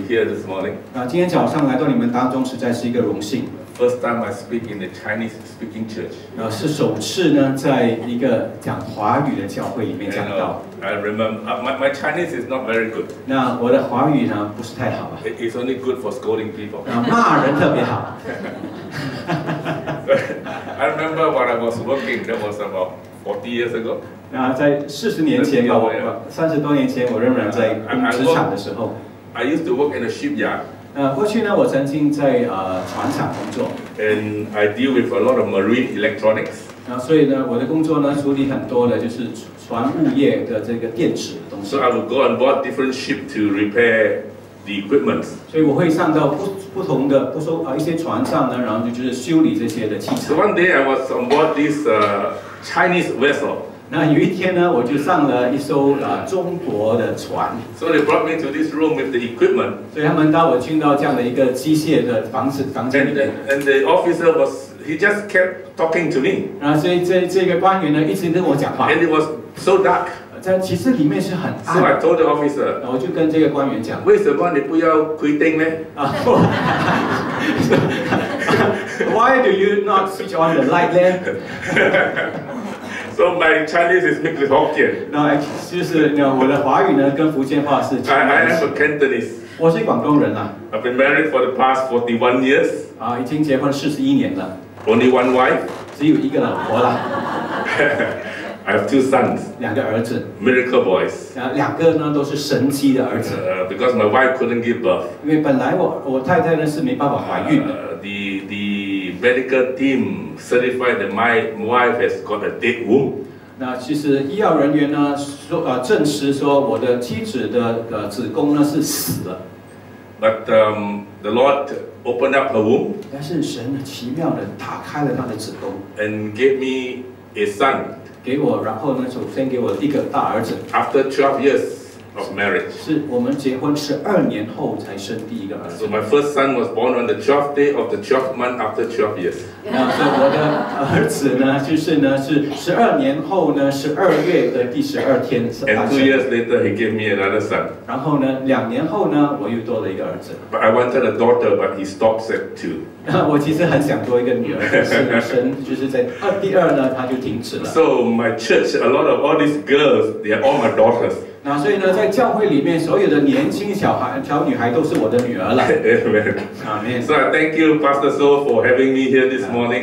here this morning. 今天早上来到你们当中，实在是一个荣幸。 First time I speak in the Chinese-speaking church. 是首次呢，在一个讲华语的教会里面讲到。 I remember my Chinese is not very good. 那我的华语呢，不是太好啊。 It's only good for scolding people. 骂人特别好。 I remember when I was working, that was about 40 years ago. 在40年前吧，30多年前，我仍然在职场的时候。 I used to work in a shipyard. 过去呢，我曾经在船厂工作。 And I deal with a lot of marine electronics. 所以呢，我的工作呢，处理很多的就是船务业的这个电子的东西。 So I would go on board different ship to repair the equipment. 所以我会上到不同的一些船上呢，然后就是修理这些的器材。 So one day I was on board this Chinese vessel. 那有一天呢，我就上了一艘中国的船。 So they brought me to this room with the equipment. 所以他们带我进到这样的一个机械的房间里面。 And the officer he just kept talking to me. 所以这个官员呢一直跟我讲话。 And it was so dark. 其实里面是很暗。 So I told the officer. 我就跟这个官员讲。 为什么你不要规定呢 ？Why do you not switch on the light lamp? So my Chinese is mixed with Hokkien. 那就是我的华语呢跟福建话是。 I am a Cantonese. 我是广东人啦。 I've been married for the past 41 years. 已经结婚41年了。 Only one wife. 只有一个老婆啦。 I have 2 sons. 2个儿子。 Miracle boys. 2个呢都是神迹的儿子。 Because my wife couldn't give birth. 因为本来我太太呢是没办法怀孕的。 The medical team certified that my wife has got a dead womb. 那其实医药人员呢证实说我的妻子的子宫呢是死了。 But the Lord opened up her womb. 但是神奇妙的打开了她的子宫。 And gave me a son. 给我，然后呢，首先给我一个大儿子。 After 12 years of marriage. 是我们结婚12年后才生第一个儿子。 So my first son was born on the 12th day of the 12th month after 12 years. 所以我的儿子呢，就是12年后呢12月的第12天。 And 2 years later, he gave me another son. 然后呢，2年后呢，我又多了一个儿子。 But I wanted a daughter, but he stops at 2. 我其实很想多一个女儿，但是神就是在第二呢，他就停止了。 So my church, a lot of all these girls, they are all my daughters. 所以呢，在教会里面，所有的年轻小女孩都是我的女儿了。 Amen. Amen. So I thank you, Pastor So, for having me here this morning.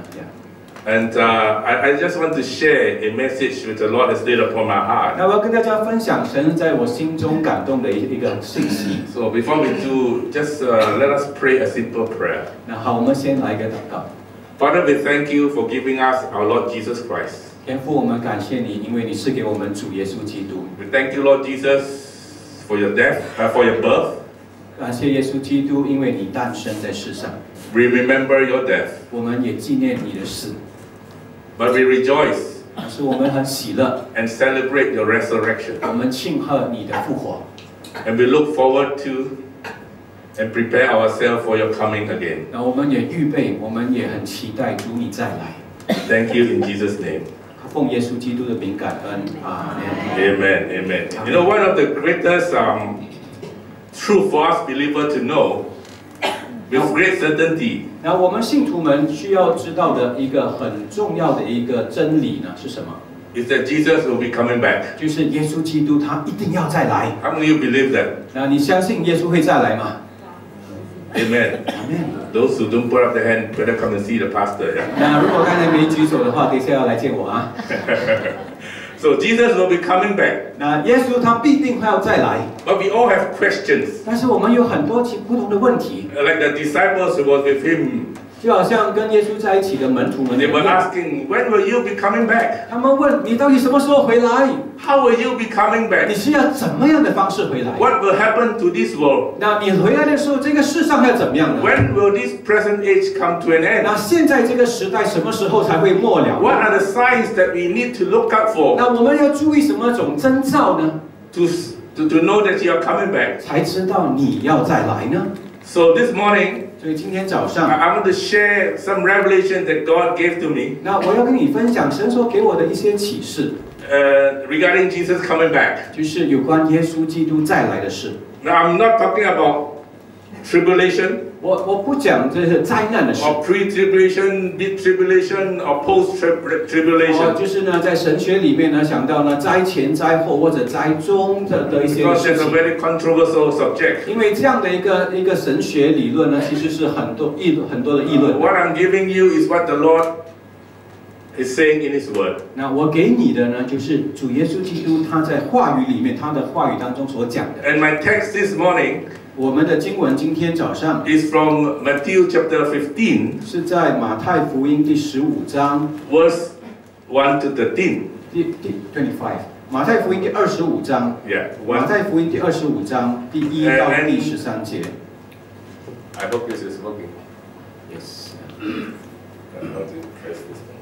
And I just want to share a message which the Lord has laid upon my heart. 那我要跟大家分享神在我心中感动的一个信息。 So before we do, just let us pray a simple prayer. 那好，我们先来一个祷告。 Father, we thank you for giving us our Lord Jesus Christ. 天父，我们感谢你，因为你赐给我们主耶稣基督。 We thank you, Lord Jesus, for your death, for your birth. 感谢耶稣基督，因为你诞生在世上。 We remember your death. 我们也纪念你的死。 But we rejoice. 但是我们很喜乐。 And celebrate your resurrection. 我们庆贺你的复活。 And we look forward to and prepare ourselves for your coming again. 那我们也预备，我们也很期待主你再来。 Thank you in Jesus' name. 奉耶稣基督的名感恩，阿门。 Amen, amen. You know, one of the greatest truth for us believers to know with great certainty. 那我们信徒们需要知道的一个很重要的一个真理呢是什么？ Is that Jesus will be coming back. 就是耶稣基督他一定要再来。 How many of you believe that? 那你相信耶稣会再来吗？ Amen. Those who don't put up their hand better come and see the pastor. 那如果刚才没举手的话，等一下要来见我啊。 So Jesus will be coming back. 那耶稣他必定会要再来。 But we all have questions. 但是我们有很多不同的问题。 Like the disciples who was with him. 就好像跟耶稣在一起的门徒们。 They were asking, when will you be coming back? 他们问你到底什么时候回来 ？How will you be coming back? 你是要怎么样的方式回来 ？What will happen to this world? 那你回来的时候，这个世上要怎么样呢 ？When will this present age come to an end? 那现在这个时代什么时候才会末了 ？What are the signs that we need to look out for? 那我们要注意什么种征兆呢 ？To know that you are coming back. 才知道你要再来呢 ？So this morning. 所以今天早上 I want to share some revelation that God gave to me. 那我要跟你分享神所给我的一些启示。 Regarding Jesus coming back. 就是有关耶稣基督再来的事。 Now I'm not talking about tribulation, 我不讲这些灾难的事。 or pre-tribulation, mid-tribulation, or post-tribulation. 就是呢，在神学里面呢，想到呢灾前、灾后或者灾中的一些 Because 事 it's a 情。 very controversial subject. 因为这样的一个神学理论呢，其实是很多的议论。 What I'm giving you is what the Lord is saying in His Word. 那我给你的呢，就是主耶稣基督他在话语里面，他的话语当中所讲的。 And my text this morning 我们的经文今天早上 is from Matthew chapter 15, 是在马太福音第15章 verse 1 to 13. 第25，马太福音第25章， Yeah, 马 1. 太福音第25章第1到第13节。 I hope this is working. Yes。 How to press this one?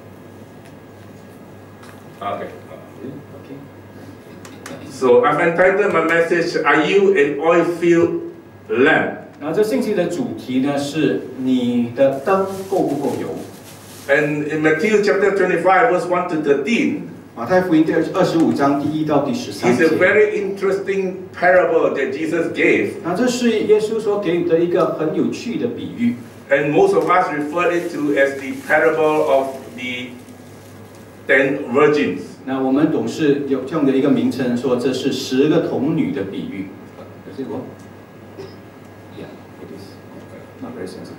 Okay. OK。 So I've entitled my message, Are You an Oil-Filled Lamp? 然后这信息的主题呢是你的灯够不够油？ And in Matthew chapter 25, verse 1 to 13, 马太福音第25章第1到第13 is a 节。 very interesting parable that Jesus gave. 那这是耶稣所给予的一个很有趣的比喻。 And most of us refer it to as the parable of the 10 virgins. 那我们总是有这样的一个名称，说这是10个童女的比喻。Is it what? Yeah, it is. Not very sensitive.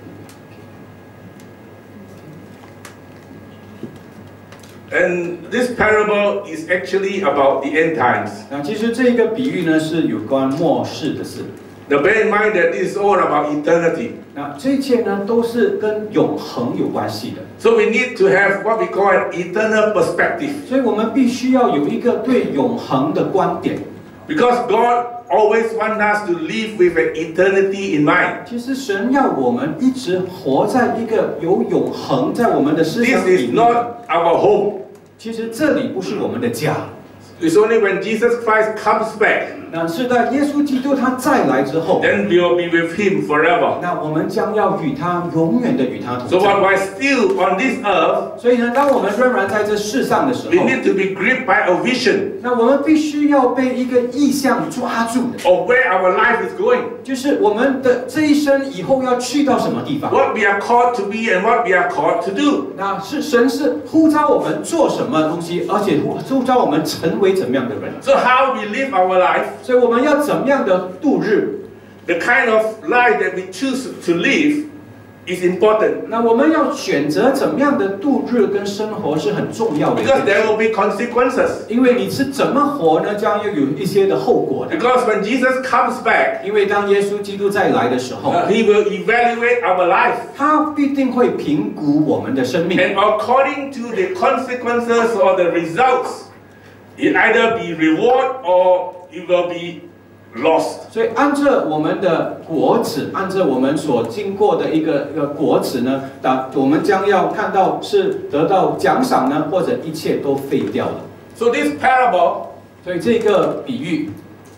And this parable is actually about the end times. 那其实这个比喻呢是有关末世的事。 Now bear in mind that this is all about eternity. 那这一切呢都是跟永恒有关系的。 So we need to have what we call an eternal perspective. 所以我们必须要有一个对永恒的观点。 Because God always wants us to live with an eternity in mind. 其实神要我们一直活在一个有永恒在我们的思 This 想里 is 面。 not our home. 其实这里不是我们的家。 It's only when Jesus Christ comes back, 那是在耶稣基督他再来之后， then we will be with Him forever. 那我们将要与他永远的与他同 So 在。 while still on this earth, 所以呢，当我们仍然在这世上的时 we 候， need to be gripped by a vision 那我们必须要被一个意象抓住的， of where our life is going, 就是我们的这一生以后要去到什么地方。 what we are called to be and what we are called to do. 那是神是呼召我们做什么东西，而且呼召我们成为怎么样的人。 So how we live our life, 所以我们要怎么样的度日？ the kind of life that we choose to live is important. 那我们要选择怎么样的度日跟生活是很重要的一 Because 件 there 事。 will be consequences. 因为你是怎么活呢，将要有一些的后果的。 Because when Jesus comes back, 因为当耶稣基督再来的时候， He will evaluate our life. 他必定会评估我们的生命。 And according to the consequences or the results, it either be reward or it will be lost. 所以按照我们的果子，按照我们所经过的一个果子呢，我们将要看到是得到奖赏呢，或者一切都废掉了。 So this parable 所以这个比喻，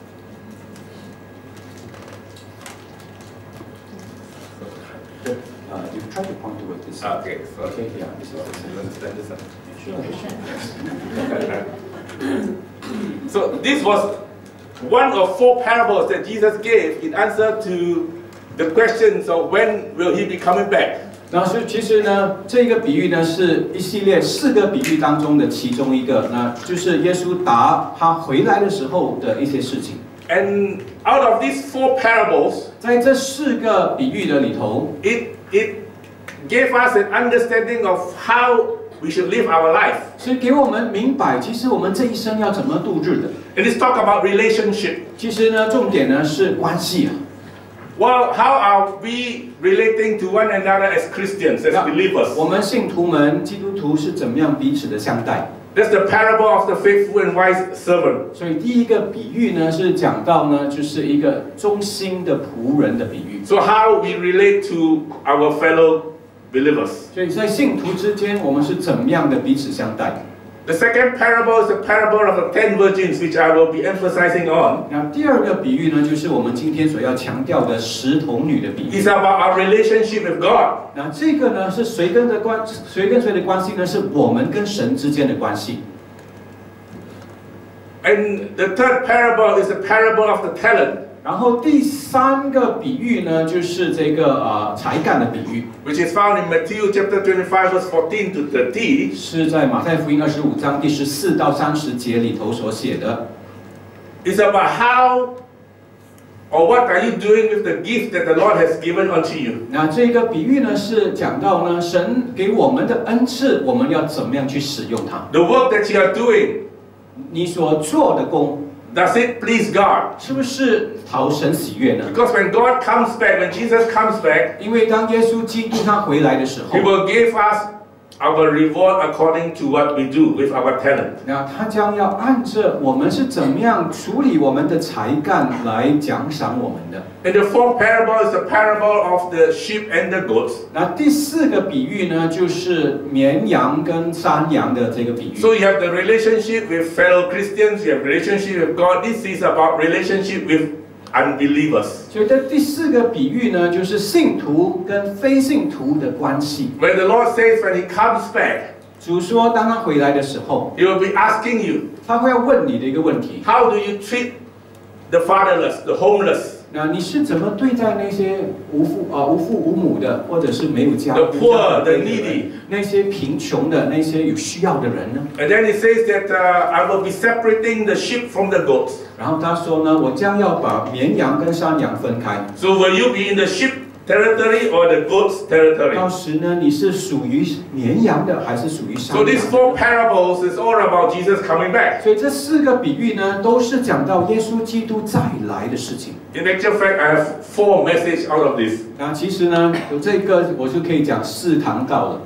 you try to point toward this. Okay, so Okay, yeah, this is you understand this? Sure. So this was one of 4 parables that Jesus gave in answer to the questions of when will He be coming back. 然后其实呢，这个比喻呢是一系列4个比喻当中的其中一个，那就是耶稣答他回来的时候的一些事情。 And out of these 4 parables, 在这4个比喻的里头， it gave us an understanding of how we should live our life. 是给我们明白，其实我们这一生要怎么度日的。 And let's talk about relationship. 其实呢，重点呢是关系啊。 Well, how are we relating to one another as Christians, as believers? 我们信徒们、基督徒是怎么样彼此的相待？ That's the parable of the faithful and wise servant. 所以第一个比喻呢是讲到呢，就是一个忠心的仆人的比喻。 So how we relate to our fellow believers. 所以在信徒之间，我们是怎么样的彼此相待？ The second parable is the parable of the 10 virgins, which I will be emphasizing on. 那第二个比喻呢，就是我们今天所要强调的10童女的比喻。 It's about our relationship with God. 那这个呢，是谁跟谁的关系呢？是我们跟神之间的关系。 And the third parable is the parable of the talent. 然后第3个比喻呢，就是这个才干的比喻， which is found in Matthew chapter 25 verse 14 to 30. 是在马太福音25章第14到30节里头所写的。 It's about how or what are you doing with the gift that the Lord has given unto you. 那这个比喻呢，是讲到呢，神给我们的恩赐，我们要怎么样去使用它？ The work that you are doing, 你所做的工， does it please God? 是不是讨神喜悦呢？ Because when God comes back, when Jesus comes back, 因为当耶稣基督他回来的时候 He，will give us our reward according to what we do with our talent. 那他将要按着我们是怎么样处理我们的才干来奖赏我们的。 And the fourth parable is the parable of the sheep and the goats. 那第4个比喻呢，就是绵羊跟山羊的这个比喻。 So you have the relationship with fellow Christians, you have relationship with God. This is about relationship with unbelievers. 所以这第4个比喻呢，就是信徒跟非信徒的关系。 When the Lord says when He comes back, 主说，当他回来的时候， He will be asking you, 他会要问你的一个问题： how do you treat the fatherless, the homeless, 那你是怎么对待那些无父无母的，或者是没有家 the 无家 poor, 的 the needy? 那些贫穷的、那些有需要的人呢？ And then He says that I will be separating the sheep from the goats. 然后他说呢，我将要把绵羊跟山羊分开。 So will you be in the sheep territory or the goats 到 territory? 时呢，你是属于绵羊的，还是属于山 So 羊 these 的？ 4 parables is all about Jesus coming back. 所以这4个比喻呢，都是讲到耶稣基督再来的事情。 In actual fact, I have 4 messages out of this. 那其实呢，有这个我就可以讲4堂道了。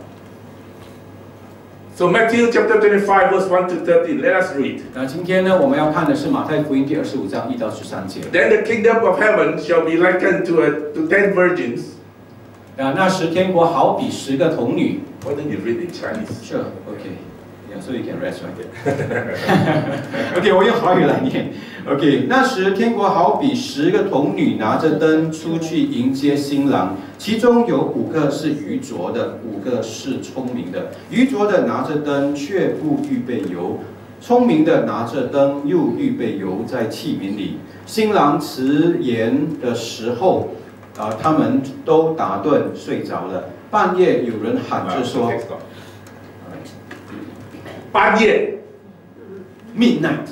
So Matthew chapter 25 verse 1 to 13. Let us read. 那今天呢，我们要看的是马太福音第25章1到13节。 Then the kingdom of heaven shall be likened to 10 virgins. 那时天国好比10个童女。 Why don't you read in Chinese? Sure, okay. Yeah, so you can rest right. OK， 我用华语来念。OK， 那时天国好比10个童女拿着灯出去迎接新郎，其中有5个是愚拙的，5个是聪明的。愚拙的拿着灯却不预备油，聪明的拿着灯又预备油在器皿里。新郎迟延的时候，他们都打盹睡着了。半夜有人喊着说。 半夜 Midnight，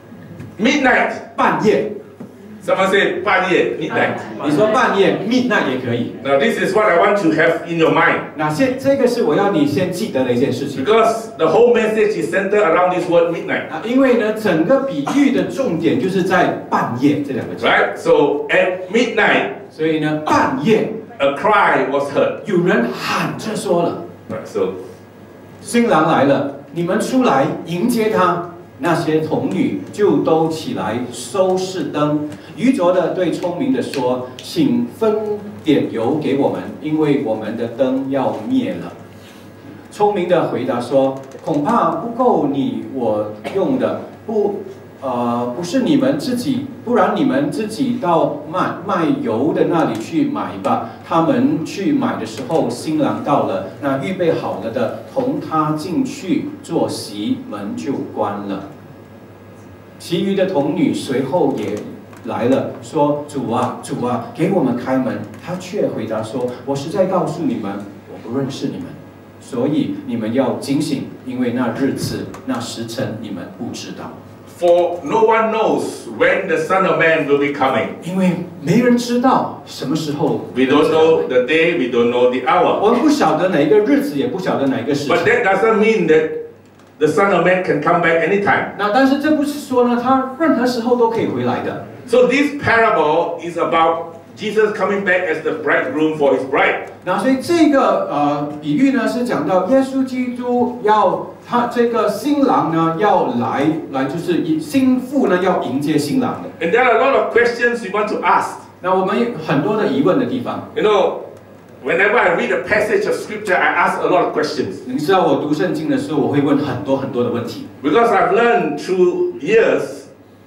midnight. 半夜。 Someone say 半夜 midnight. 你说半夜 midnight 也可以。 Now this is what I want to have in your mind 那这个是我要你先记得的一件事情。 because the whole message is centered around this word midnight. 因为呢，整个比喻的重点就是在半夜这2个字。 Right? So at midnight, 所以呢，半夜 a cry was heard. 有人喊着说了 Right, so 新郎来了，你们出来迎接他。那些童女就都起来收拾灯。愚拙的对聪明的说：“请分点油给我们，因为我们的灯要灭了。”聪明的回答说：“恐怕不够你我用的，不是你们自己，不然你们自己到卖油的那里去买吧。”他们去买的时候，新郎到了，那预备好了的同他进去坐席，门就关了。其余的童女随后也来了，说：“主啊，主啊，给我们开门。”他却回答说：“我实在告诉你们，我不认识你们，所以你们要警醒，因为那日子、那时辰你们不知道。” For no one knows when the Son of Man will be coming. 因为没人知道什么时候。 We don't know the day, we don't know the hour. 我们不晓得哪一个日子，也不晓得哪一个时辰。 But that doesn't mean that the Son of Man can come back anytime. 那但是这不是说呢，他任何时候都可以回来的。 So this parable is about Jesus coming back as the bridegroom for his bride. 那所以这个比喻呢，是讲到耶稣基督他这个新郎呢要来就是新妇呢要迎接新郎的。 And there are a lot of questions we want to ask. 那我们有很多的疑问的地方。 You know, whenever I read a passage of scripture, I ask a lot of questions. 你知道我读圣经的时候，我会问很多很多的问题。 Because I've learned through years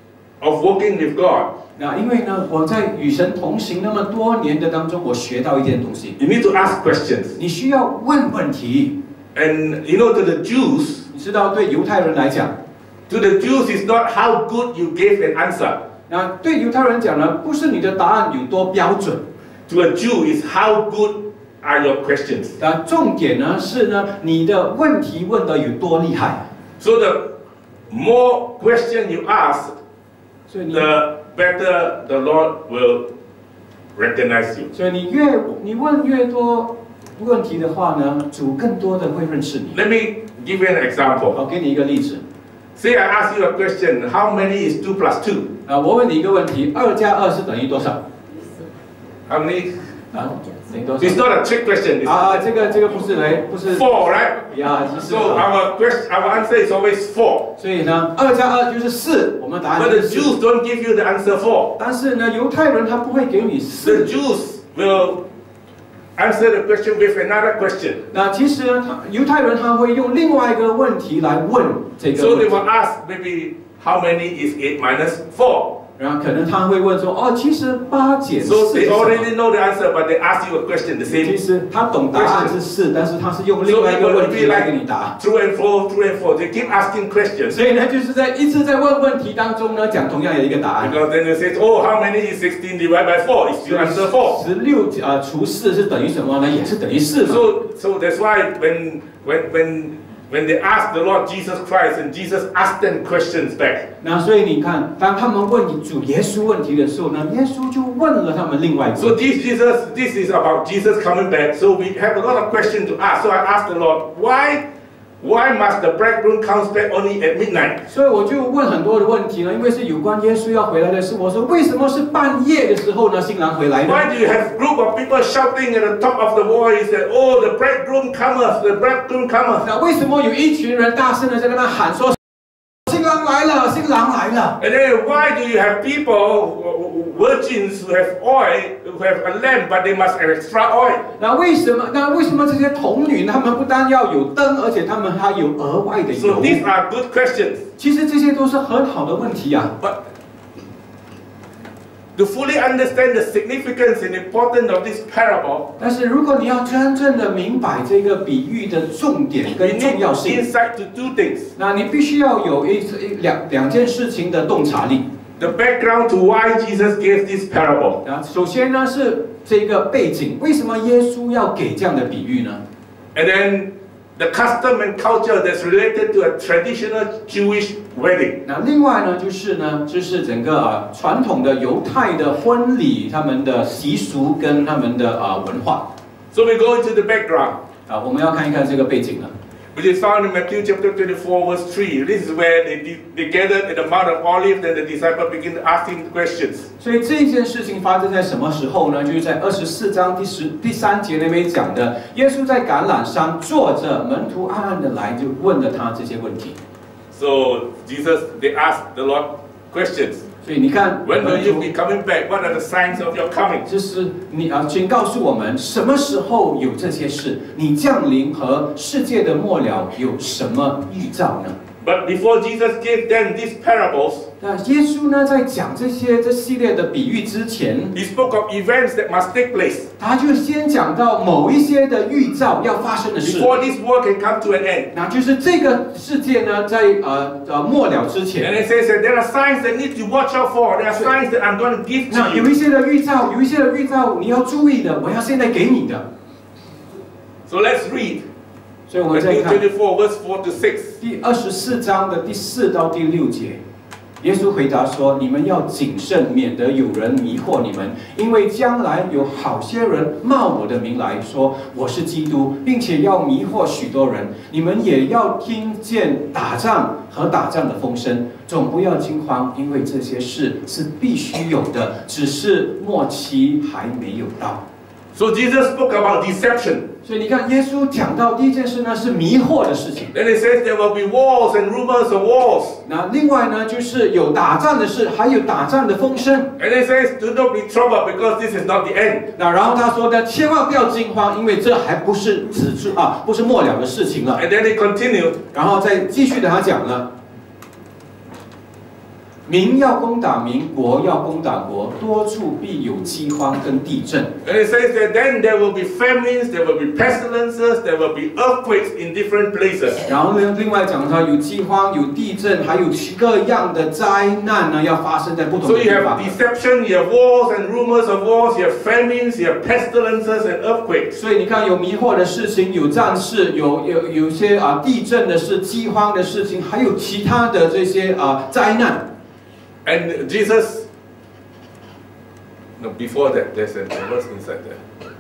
of working with God. 那因为呢，我在与神同行那么多年的当中，我学到一件东西。 You need to ask questions. 你需要问问题。 And you know, to the Jews, 你知道，对犹太人来讲， to the Jews, it's not how good you gave an answer. 那对犹太人讲呢，不是你的答案有多标准。 To a Jew, is how good are your questions. 那重点呢是呢，你的问题问得有多厉害。 So the more question you ask, 所以你 the better the Lord will recognize you. 所以你问越多问题的话呢，主更多的会认识你。 Let me give you an example. 好，给你一个例子。 Say I ask you a question, how many is 2 plus 2? 我问你一个问题，2加2是等于多少？ How many? 等于多少？ It's not a trick question. It's 这个不是 4, right? 呀，就是。 So our answer is always 4. 所以呢，2加2就是4，我们答案 But 就 the 是 Jews 4。 don't give you the answer 4. 但是呢，犹太人他不会给你 The 4。 Jews will answer the question with another question. 那其实呢，犹太人他会用另外一个问题来问这个 So 问 they 题。 will ask maybe how many is 8 minus 4? 然后可能他会问说，其实8减4 So 是 they 什么？ already know the answer, but they ask you a question the 其 same. 实他懂答案是4，但是他是用另 So 外 it 一个 will 问 be 题来 like 给你答。 true and false, true and false. They keep asking questions. 所以呢，就是一直在问题当中呢，讲同样的一个答案。 Because then they say, oh, how many is 16 divided by 4? Is your answer 4? 16除4是等于什么呢？也是等于4嘛。 So that's why when they ask the Lord Jesus Christ and Jesus asked them questions back. 那所以你看，当他们问主耶稣问题的时候呢，耶稣就问了他们另外一个。 So this is about Jesus coming back. So we have a lot of questions to ask. So I asked the Lord, why must the bridegroom come back only at midnight? 所以我就问很多的问题呢，因为是有关耶稣要回来的事。我说为什么是半夜的时候呢？新郎回来呢？ Why do you have a group of people shouting at the top of the voice that, oh, the bridegroom cometh, the bridegroom cometh? 那为什么有一群人大声的在那边喊说，新郎来了，新郎来了？ And then why do you have people, virgins who have oil, who have a lamp, but they must have extra oil? 那为什么这些童女她们不但要有灯，而且她们还有额外的 So 油？ these are good questions. 其实这些都是很好的问题啊。 But to fully understand the significance and importance of this parable, 但是如果你要真正的明白这个比喻的重点 we 跟 need 重要性， insight to do things. 那你必须要有两件事情的洞察力。 The background to why Jesus gave this parable. 首先呢是这个背景，为什么耶稣要给这样的比喻呢？ And then the custom and culture that's related to a traditional Jewish wedding. 那另外呢就是整个传统的犹太的婚礼，他们的习俗跟他们的文化。 So we go into the background, 我们要看一看这个背景了。 which is found in Matthew chapter 24, verse 3. This is where they gathered at the Mount of Olives, and the disciples begin asking questions. 所以这件事情发生在什么时候呢？就是在24章第3节那边讲的，耶稣在橄榄山坐着，门徒暗暗的来，就问了他这些问题。 So they asked the Lord questions. 所以你看， When will 门 you 徒 be coming back? What are the signs of your coming? 就是请告诉我们什么时候有这些事？你降临和世界的末了有什么预兆呢？ But before Jesus gave them these parables, 那耶稣呢，在讲这系列的比喻之前， he spoke of events that must take place 他就先讲到某一些的预兆要发生的事。 before this world can come to an end. 那就是这个世界呢，在末了之 And 前， it says that there are signs that need to watch out for. There are signs that I'm going to give 那 to 有 you. 一些的预兆，你要注意的，我要现在给你的。 So let's read 所以我们再 Matthew 看 24, verse 4 to 6. 第24章的第4到第6节。耶稣回答说：“你们要谨慎，免得有人迷惑你们，因为将来有好些人冒我的名来说我是基督，并且要迷惑许多人。你们也要听见打仗和打仗的风声，总不要惊慌，因为这些事是必须有的，只是末期还没有到。” So Jesus spoke about deception. 所以你看，耶稣讲到第一件事呢是迷惑的事情。 Then it says there will be wars and rumors of wars. 那另外呢，就是有打仗的事，还有打仗的风声。 And it says, do not be troubled because this is not the end. 那然后他说呢，千万不要惊慌，因为这还不是不是末了的事情了。 And then he continued. 然后再继续的他讲了， 民要攻打民，国要攻打国，多处必有饥荒跟地震。 And it says that then there will be famines, there will be pestilences, there will be earthquakes in different places. 然后呢，另外讲到有饥荒、有地震，还有各样的灾难呢，要发生在不同 So 的 you 地 have 方。 deception, you have wars and rumors of wars, you have famines, you have pestilences and earthquakes. 所以你看，有迷惑的事情，有战事，有些地震的事、饥荒的事情，还有其他的这些灾难。 And Jesus, no, before that, there's a verse inside there.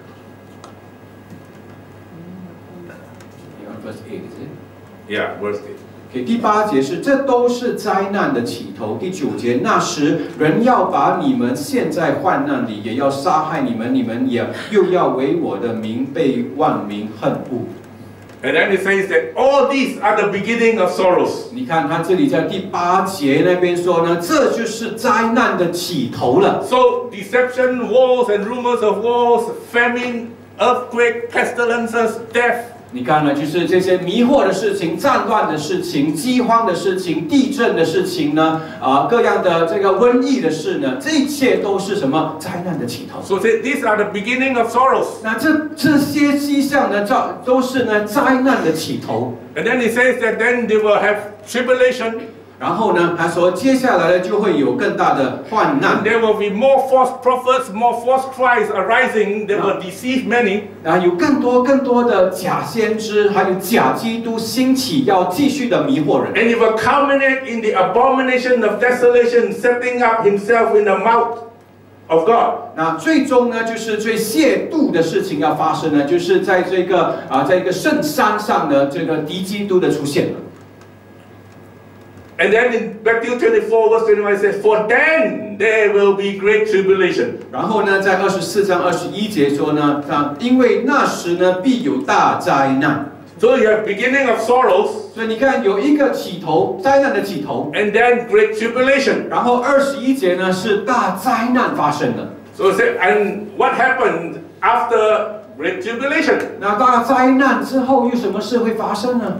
Verse 8 is it? Yeah, verse 8. 第8节是，这都是灾难的起头。第9节，那时人要把你们陷在患难里，也要杀害你们，你们也又要为我的名被万民恨恶。 And then it says that all these are the beginning of sorrows. 你看他这里在第8节那边说呢，这就是灾难的起头了。 So deception, wars and rumors of wars, famine, earthquake, pestilences, death. 你看呢，就是这些迷惑的事情、战乱的事情、饥荒的事情、地震的事情呢，各样的这个瘟疫的事呢，这一切都是什么灾难的起头？ So these are the beginning of sorrows. 那这些迹象呢，都是呢灾难的起头。 And then it says that then they will have tribulation. 然后呢，他说接下来呢就会有更大的患难。 There will be more false prophets, more false Christs arising. They will deceive many. 有更多的假先知，还有假基督兴起，要继续的迷惑人。 And it will culminate in the abomination of desolation, setting up himself in the mouth of God. 那最终呢，就是最亵渎的事情要发生呢，就是在这个在一个圣山上的这个敌基督的出现了。 And then in Matthew 24 verse 21 it says, "For then there will be great tribulation." 然后呢，在24章21节说呢，因为那时呢必有大灾难。 So you have beginning of sorrows. 所以你看，有一个起头，灾难的起头。 And then great tribulation. 然后21节呢是大灾难发生了。 So it said, and what happened after great tribulation? 那大灾难之后有什么事会发生呢？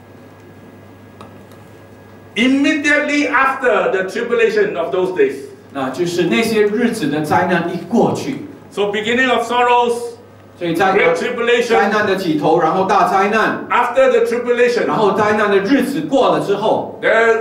Immediately after the tribulation of those days. 那就是那些日子的灾难一过去， So beginning of sorrows, 所以 great 灾 tribulation. 难的起头，然后大灾难， After the tribulation, 然后灾难的日子过了之后，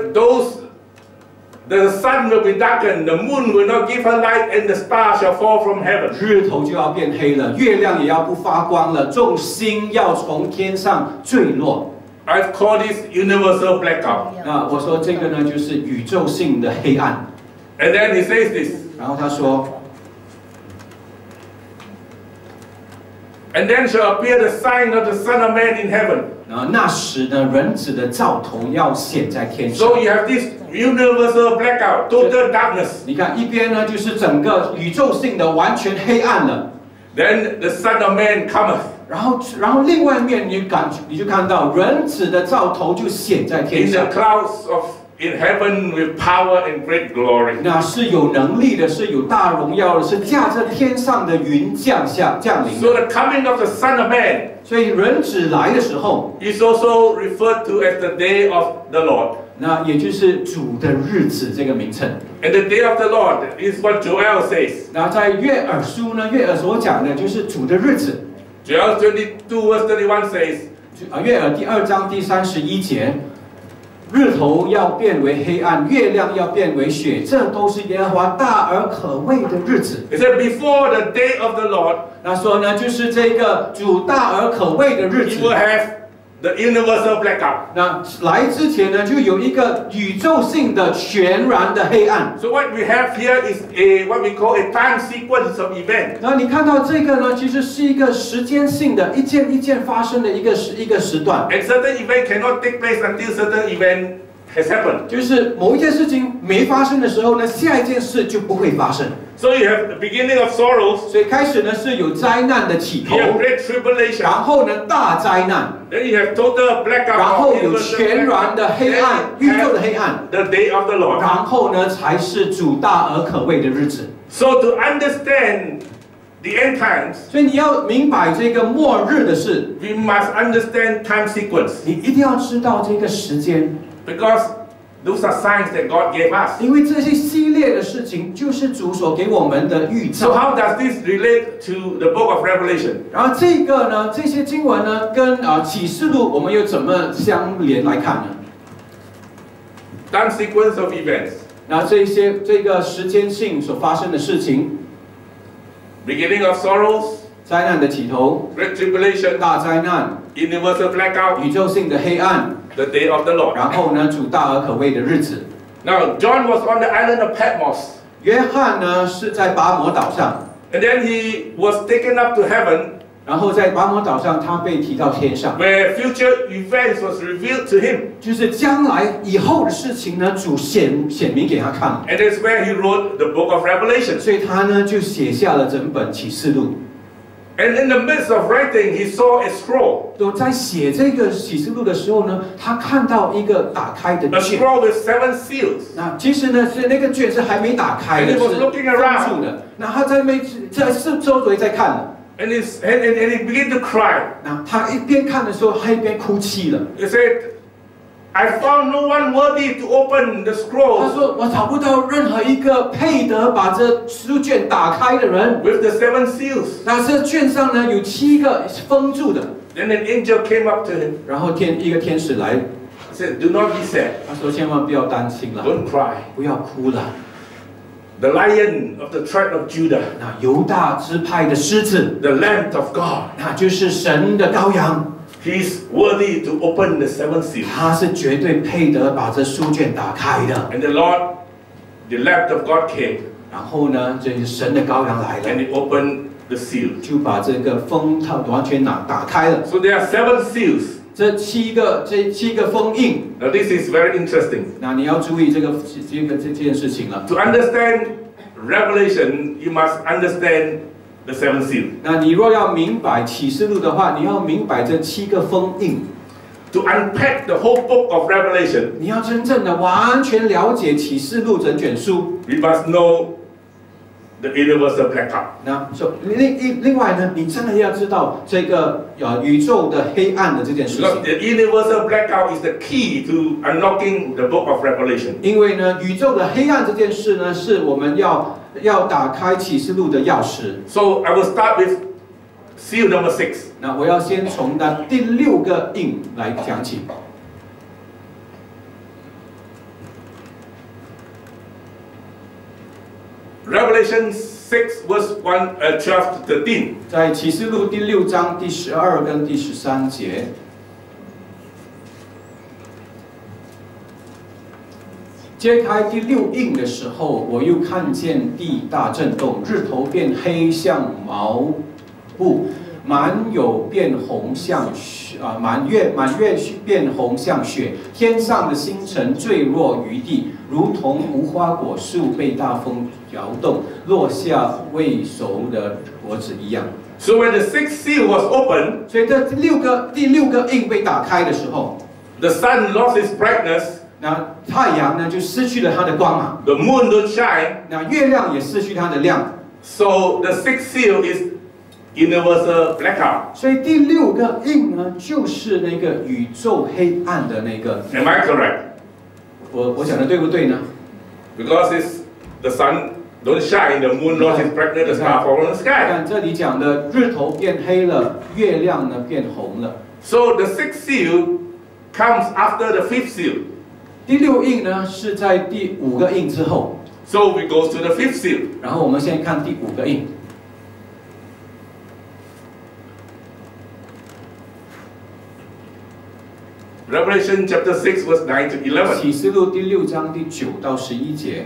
the sun will be darkened, the moon will not give her light, and the stars shall fall from heaven. 日头就要变黑了，月亮也要不发光了，众星要从天上坠落。 I've called this universal blackout. 那我说这个呢，就是宇宙性的黑暗。 And then he says this. 然后他说， And then shall appear the sign of the Son of Man in heaven. 那时呢，人子的兆头要显在天上。 So you have this universal blackout, total darkness. 你看一边呢，就是整个宇宙性的完全黑暗了。 Then the Son of Man cometh. 然后另外一面你就看到人子的兆头就显在天 In the 上。 clouds in heaven with power and great glory. 那是有能力的，是有大荣耀的，是驾着天上的云降临。 So the coming of the Son of Man 所以人子来的时候， is also referred to as the day of the Lord. 那也就是主的日子这个名称。 And the day of the Lord is what Joel says. 那在约珥书呢，约珥所讲的就是主的日子。 Joel 22 verse 31 says, 约珥第2章第31节，日头要变为黑暗，月亮要变为血，这都是耶和华大而可畏的日子。 it said, before the day of the Lord, 那说呢，就是这个主大而可畏的日 he 子。 will have the universal blackout. 那来之前呢，就有一个宇宙性的全然的黑暗。 So what we have here is what we call a time sequence of events. 然后你看到这个呢，其实是一个时间性的，一件一件发生的一个时段。 And certain event cannot take place until certain event has happened. 就是某一件事情没发生的时候呢，下一件事就不会发生。 So you have the beginning of sorrows, 所以开始呢是有灾难的起 you 头， have great tribulation, 然后呢大灾难， then you have total blackout, 然后 or 有 universal 全然的黑暗， blackout, 宇宙 then 的黑暗， the day of the Lord. 然后呢才是主大而可畏的日子。 So to understand the end times, 所以你要明白这个末日的事， we must understand time sequence. 你一定要知道这个时间， Because Those are signs that God gave us. 因为这些系列的事情就是主所给我们的预 So 兆。 how does this relate to the book of Revelation? 然后这个呢，这些经文呢，跟启示录我们又怎么相连来看呢？ Time sequence of events. 然后这个时间性所发生的事情， Beginning of sorrows, 灾难的起头， great tribulation, 大灾难， universal blackout, 宇宙性的黑暗， the day of the Lord. 然后呢，主大而可畏的日子。 Now, John was on the island of Patmos, 约翰呢是在拔摩岛上， and then he was taken up to heaven, 然后在拔摩岛上他被提到天上， where future events was revealed to him. 就是将来以后的事情呢，主显明给他看了， And that's where he wrote the book of Revelation. 所以他呢就写下了整本启示录。 And in the midst of writing, he saw a scroll, 都在写这个启示录的时候呢，他看到一个打开的 a 卷。 scroll with 7 seals. 那其实呢是那个卷是还没打开的， And 是 he was 封 looking around. 住的。那他在周围在看， And he began to cry. 那他一边看的时候，他一边哭泣了。 He said, I found no one worthy to open the 他 scroll 说：“我找不到任何一个配得把这书卷打开的人。 with the 7 seals. 那这卷上呢有7个封住的。 Then an angel came up to him 然后一个天使来， and said, Do not be sad. 他说：千万不要担心了， Don't cry. 不要哭了。 The lion of the tribe of Judah, 那犹大支派的狮子， the Lamb of God, 那就是神的羔羊。” he's worthy to open the 7 seals. 他是绝对配得把这书卷打开的。 And the Lord, the Lamb of God came 然后呢，这是神的羔羊来 and 了， he opened the seal. 就把这个封套完全打开了。 So there are 7 seals. 这七个封印， Now this is very interesting. 那你要注意这件事情了。 To understand Revelation, you must understand the 7 seals. 那你若要明白启示录的话，你要明白这7个封印。 To unpack the whole book of Revelation, 你要真正的完全了解启示录整卷书。 we must know the universal blackout. 那另外呢，你真的要知道这个宇宙的黑暗的这件事 Because 情。 the universal blackout is the key to unlocking the book of Revelation. 因为呢，宇宙的黑暗这件事呢，是我们要打开启示录的钥匙。 So I will start with seal number 6. 那我要先从那第6个印来讲起。 Revelation 6 verse 12 to 13. 在启示录第6章第12跟第13节。 揭开第6印的时候，我又看见地大震动，日头变黑像毛布，满有变红像满月变红像雪，天上的星辰坠落于地，如同无花果树被大风摇动，落下未熟的果子一样。 So when the 6th seal was opened, 所以这第六个印被打开的时候， the sun lost its brightness, 那太阳呢就失去了它的光芒， the moon don't shine. 那月亮也失去它的亮。 So the 6th seal is universal blackout. 所以第6个印呢，就是那个宇宙黑暗的那个。 Am I correct? 我讲的对不对呢？ Because it's the sun don't shine, the moon lost its brightness, the star fall on the sky. 看这里讲的日头变黑了，月亮呢变红了。 So the 6th seal comes after the 5th seal. 第6印呢是在第5个印之后， So we go to the 5th seal. 然后我们现在看第5个印。 Revelation chapter 6 verse 9 to 11. 启示录第6章第9到11节。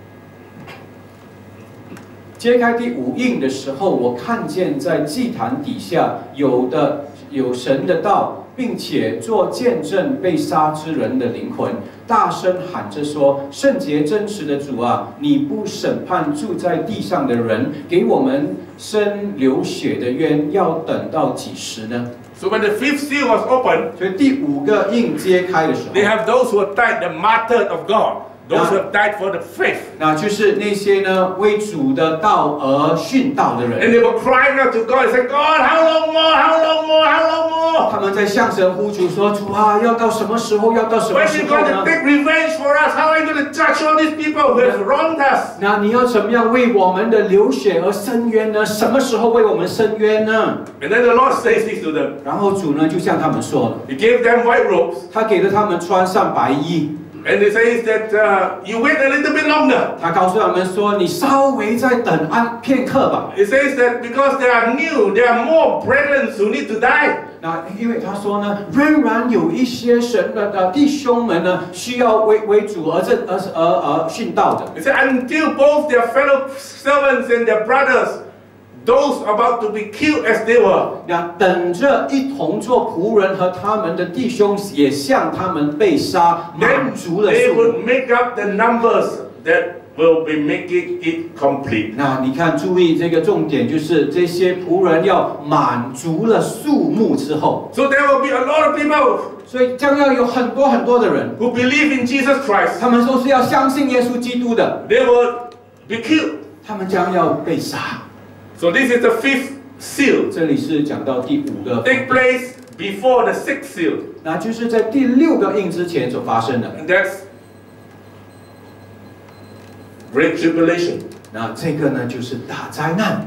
揭开第5印的时候，我看见在祭坛底下有神的道，并且做见证被杀之人的灵魂，大声喊着说：“圣洁真实的主啊，你不审判住在地上的人，给我们生流血的冤，要等到几时呢？” So when the 5th seal was opened, 所以第5个印揭开的时候 they，have those who have died, the martyrs of God, those who have died for the faith. 那就是那些呢为主的道而殉道的 And 人， they were crying out to God and said, God, how long more? How long more? How long more? 他们在向神呼求说：“主啊，要到什么时候？要到什么 When 时 are you 候 going 呢 to？take revenge for us judge all these people who have wronged us? 那你要怎么样为我们的流血而伸冤呢？什么时候为我们伸冤呢？ And then the Lord says this to them. 然后主呢就向他们说了， He gave them white robes. 他给了他们穿上白衣， And he says that you wait a little bit longer. 他告诉他们说，你稍微再等片刻吧。 He says that because they are new, there are more brethren who need to die. 那因为他说呢，仍然有一些神的弟兄们呢，需要为主而殉道的。 He said until both their fellow servants and their brothers, those about to be killed as they were. 那等着一同做仆人和他们的弟兄也像他们被杀， Then 满足了 they 数目。 would make up the numbers that will be making it complete. 那你看，注意这个重点就是这些仆人要满足了数目之后， So there will be a lot of people 所以将要有很多的人， who believe in Jesus Christ. 他们都是要相信耶稣基督的， They will be killed. 他们将要被杀。 So this is the fifth seal. 这里是讲到第5个， Take place before the sixth seal. 那就是在第6个印之前所发生的。 And that's Great Tribulation. 那这个呢，就是大灾难。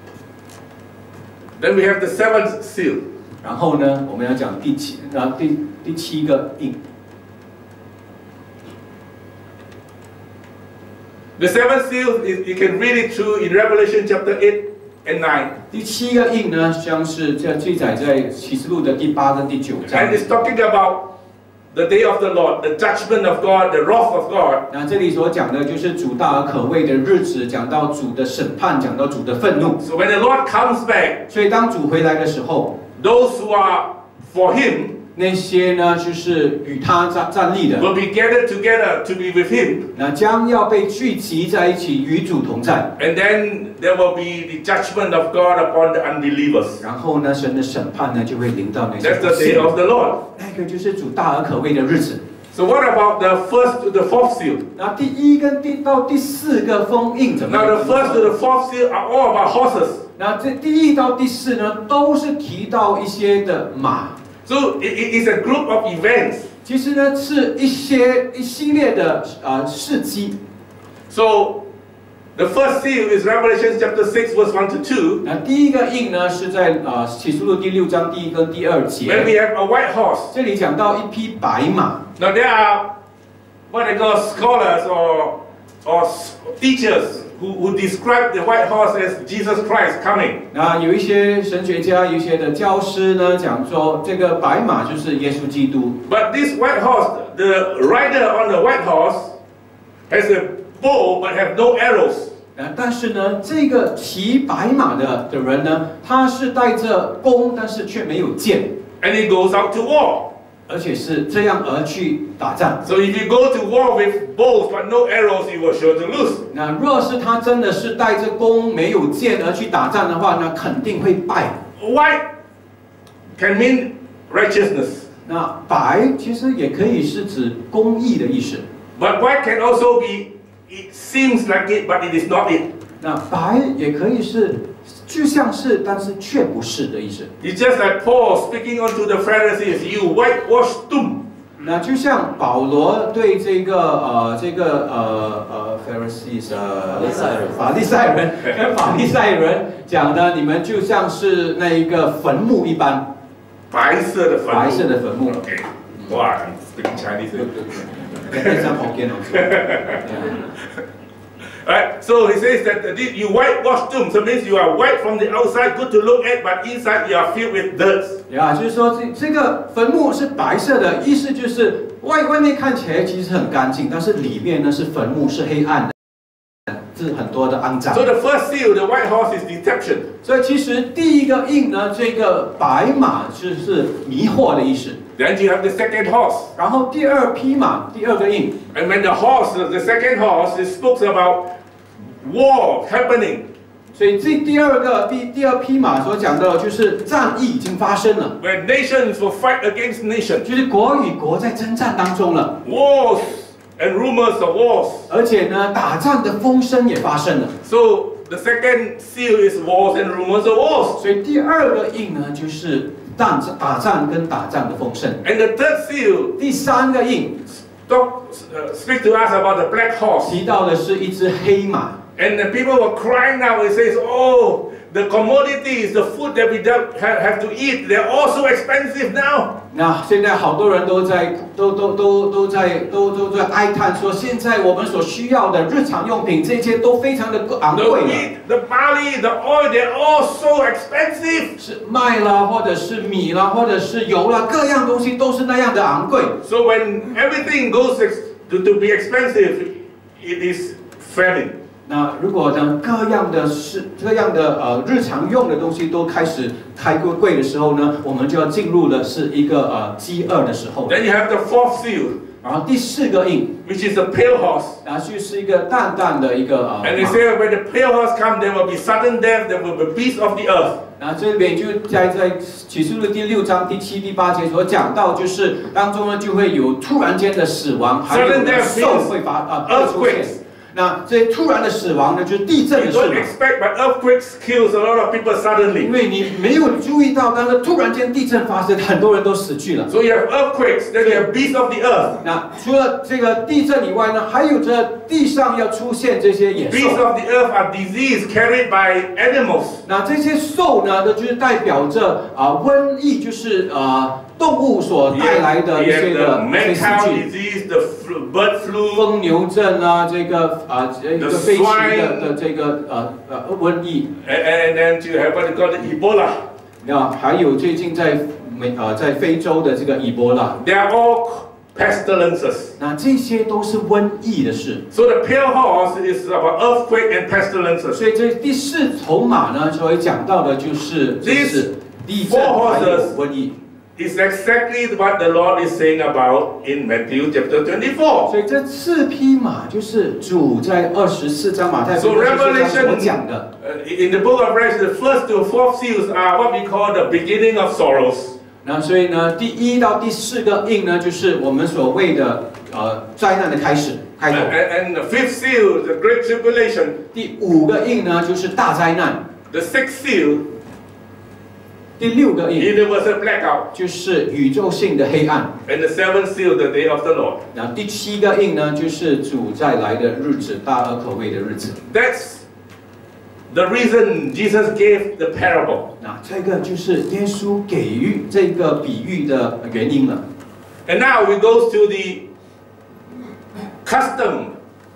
Then we have the seventh seal. 然后呢，我们要讲第7个印。 The seventh seal, you can read it through in Revelation chapter 8 and 9. 第7个印呢，将是记载在启示录的第8跟第9章。 And it's talking about the day of the Lord, the judgment of God, the wrath of God. 那这里所讲的就是主大而可畏的日子，讲到主的审判，讲到主的愤怒。 So when the Lord comes back, 所以当主回来的时候， those who are for Him 那些呢就是与他站立的， will be gathered together to be with Him. 那将要被聚集在一起，与主同在。 And then there will be the judgment of God upon the unbelievers. 然后呢，神的审判呢就会临到那些 That's 不 the 信 day 的。 of the Lord. 那个就是主大而可畏的日子。 So what about the first to the fourth seal? 那第1跟到第4个封印怎么 Now 样？ the first to the fourth seal are all about horses. 那这第1到第4呢，都是提到一些的马。 So it is a group of events. 其实呢，是一系列的事迹。 So the first seal is Revelation chapter 6 verse 1 to 2. 那第1个印呢，是在启示录第6章第1跟第2 When 节。 we have a white horse. 这里讲到一匹白马。 Now there are what they call scholars or teachers who describe the white horse as Jesus Christ coming. 那有一些神学家，有一些的教师呢，讲说这个白马就是耶稣基督。 But this white horse, the rider on the white horse has a bow but have no arrows. 但是呢，这个骑白马的人呢，他是带着弓，但是却没有箭， And he goes out to war. 而且是这样而去打仗。 So if you go to war with bows but no arrows, you will sure to lose. 那若是他真的是带着弓没有箭而去打仗的话，那肯定会败。 White can mean righteousness. 那白其实也可以是指公义的意思。 But white can also be, it seems like it, but it is not it. 那白也可以是就像是，但是却不是的意思。 It's just like Paul speaking unto the Pharisees, you whitewashed tomb. 那就像保罗对这个Pharisees 法利赛人跟法利赛人讲的，你们就像是那一个坟墓一般，白色的坟墓。 Okay. Wow, I'm speaking Chinese. 非常好见哦。 Right? So he says that you whitewash tomb, so it means you are white from the outside, good to look at, but inside you are filled with dirt. 就是说这个坟墓是白色的，意思就是外面看起来其实很干净，但是里面呢是坟墓，是黑暗的，是很多的肮脏。 So the first seal, the white horse, is deception. 所以其实第1个印呢，这个白马就是迷惑的意思。 Then you have the second horse. 然后第2匹马，第2个印。 And when the horse, the second horse, it speaks about war happening. 所以这第2匹马所讲的就是战役已经发生了， When nations will fight against nations. 就是国与国在征战当中了， Wars and rumors of wars. 而且呢，打仗的风声也发生了。 So the second seal is wars and rumors of wars. 所以第2个印呢，就是打仗跟打仗的风声。 And the third seal, 第3个印 speak to us about the black horse. 提到的是一只黑马。 And the people were crying out. It says, "Oh, the commodities, the food that we have to eat, they're all so expensive now." 那现在好多人都在哀叹说，现在我们所需要的日常用品，这些都非常的昂 The 贵了。 wheat, the barley, the oil, they're all so expensive. 是麦啦，或者是米啦，或者是油啦，各样东西都是那样的昂贵。 So when everything goes to be expensive, it is famine. 那如果呢各样的日常用的东西都开始太贵的时候呢，我们就要进入的是一个饥饿的时候。 Then you have the fourth seal, 然后第4个印， which is a pale horse. 然后就是一个淡淡的一个 And they 马 say when the pale horse comes, there will be sudden death, there will be beasts of the earth. 然后这边就在启示录第6章第7、第8节所讲到，就是当中呢就会有突然间的死亡，还有兽会出现。 那这突然的死亡呢，就是地震的 You 死亡。 don't expect, but earthquakes kills a lot of people 因 suddenly. 为你没有注意到，但是突然间地震发生，很多人都死去了。 So you have earthquakes, then you have beasts of the earth. 那除了这个地震以外呢，还有这地上要出现这些野 Beasts 兽。 of the earth are disease carried by animals. 那这些兽呢，都就是代表着瘟疫，就是动物所带来的一 You 些 have 的 the 一些 mad 细 cow 菌。 disease, the bird flu, 疯牛症啊，这个飞禽的这个瘟疫。 and then you have what you call the Ebola. 那还有最近在非洲的这个以波拉。 They are all pestilences. 那这些都是瘟疫的事。 So the pale horse is about earthquake and pestilences. 所以这第4头马呢，所讲到的就是地震还有瘟疫。 It's exactly what the Lord is saying about in Matthew chapter 24. 所以这4匹马就是主在24章马太福音24章所讲的。 In the book of Revelation, the first to fourth seals are what we call the beginning of sorrows. 那所以呢，第1到第4个印呢，就是我们所谓的灾难的开头。 And the fifth seal, the great tribulation. 第5个印呢，就是大灾难。 The sixth seal, 第6个印 universal blackout. 就是宇宙性的黑暗。 And the seventh seal, the day of the Lord. 然后第7个印呢，就是主再来的日子，大而可畏的日子。 That's the reason Jesus gave the parable. 那这个就是耶稣给予这个比喻的原因了。 And now we go to the custom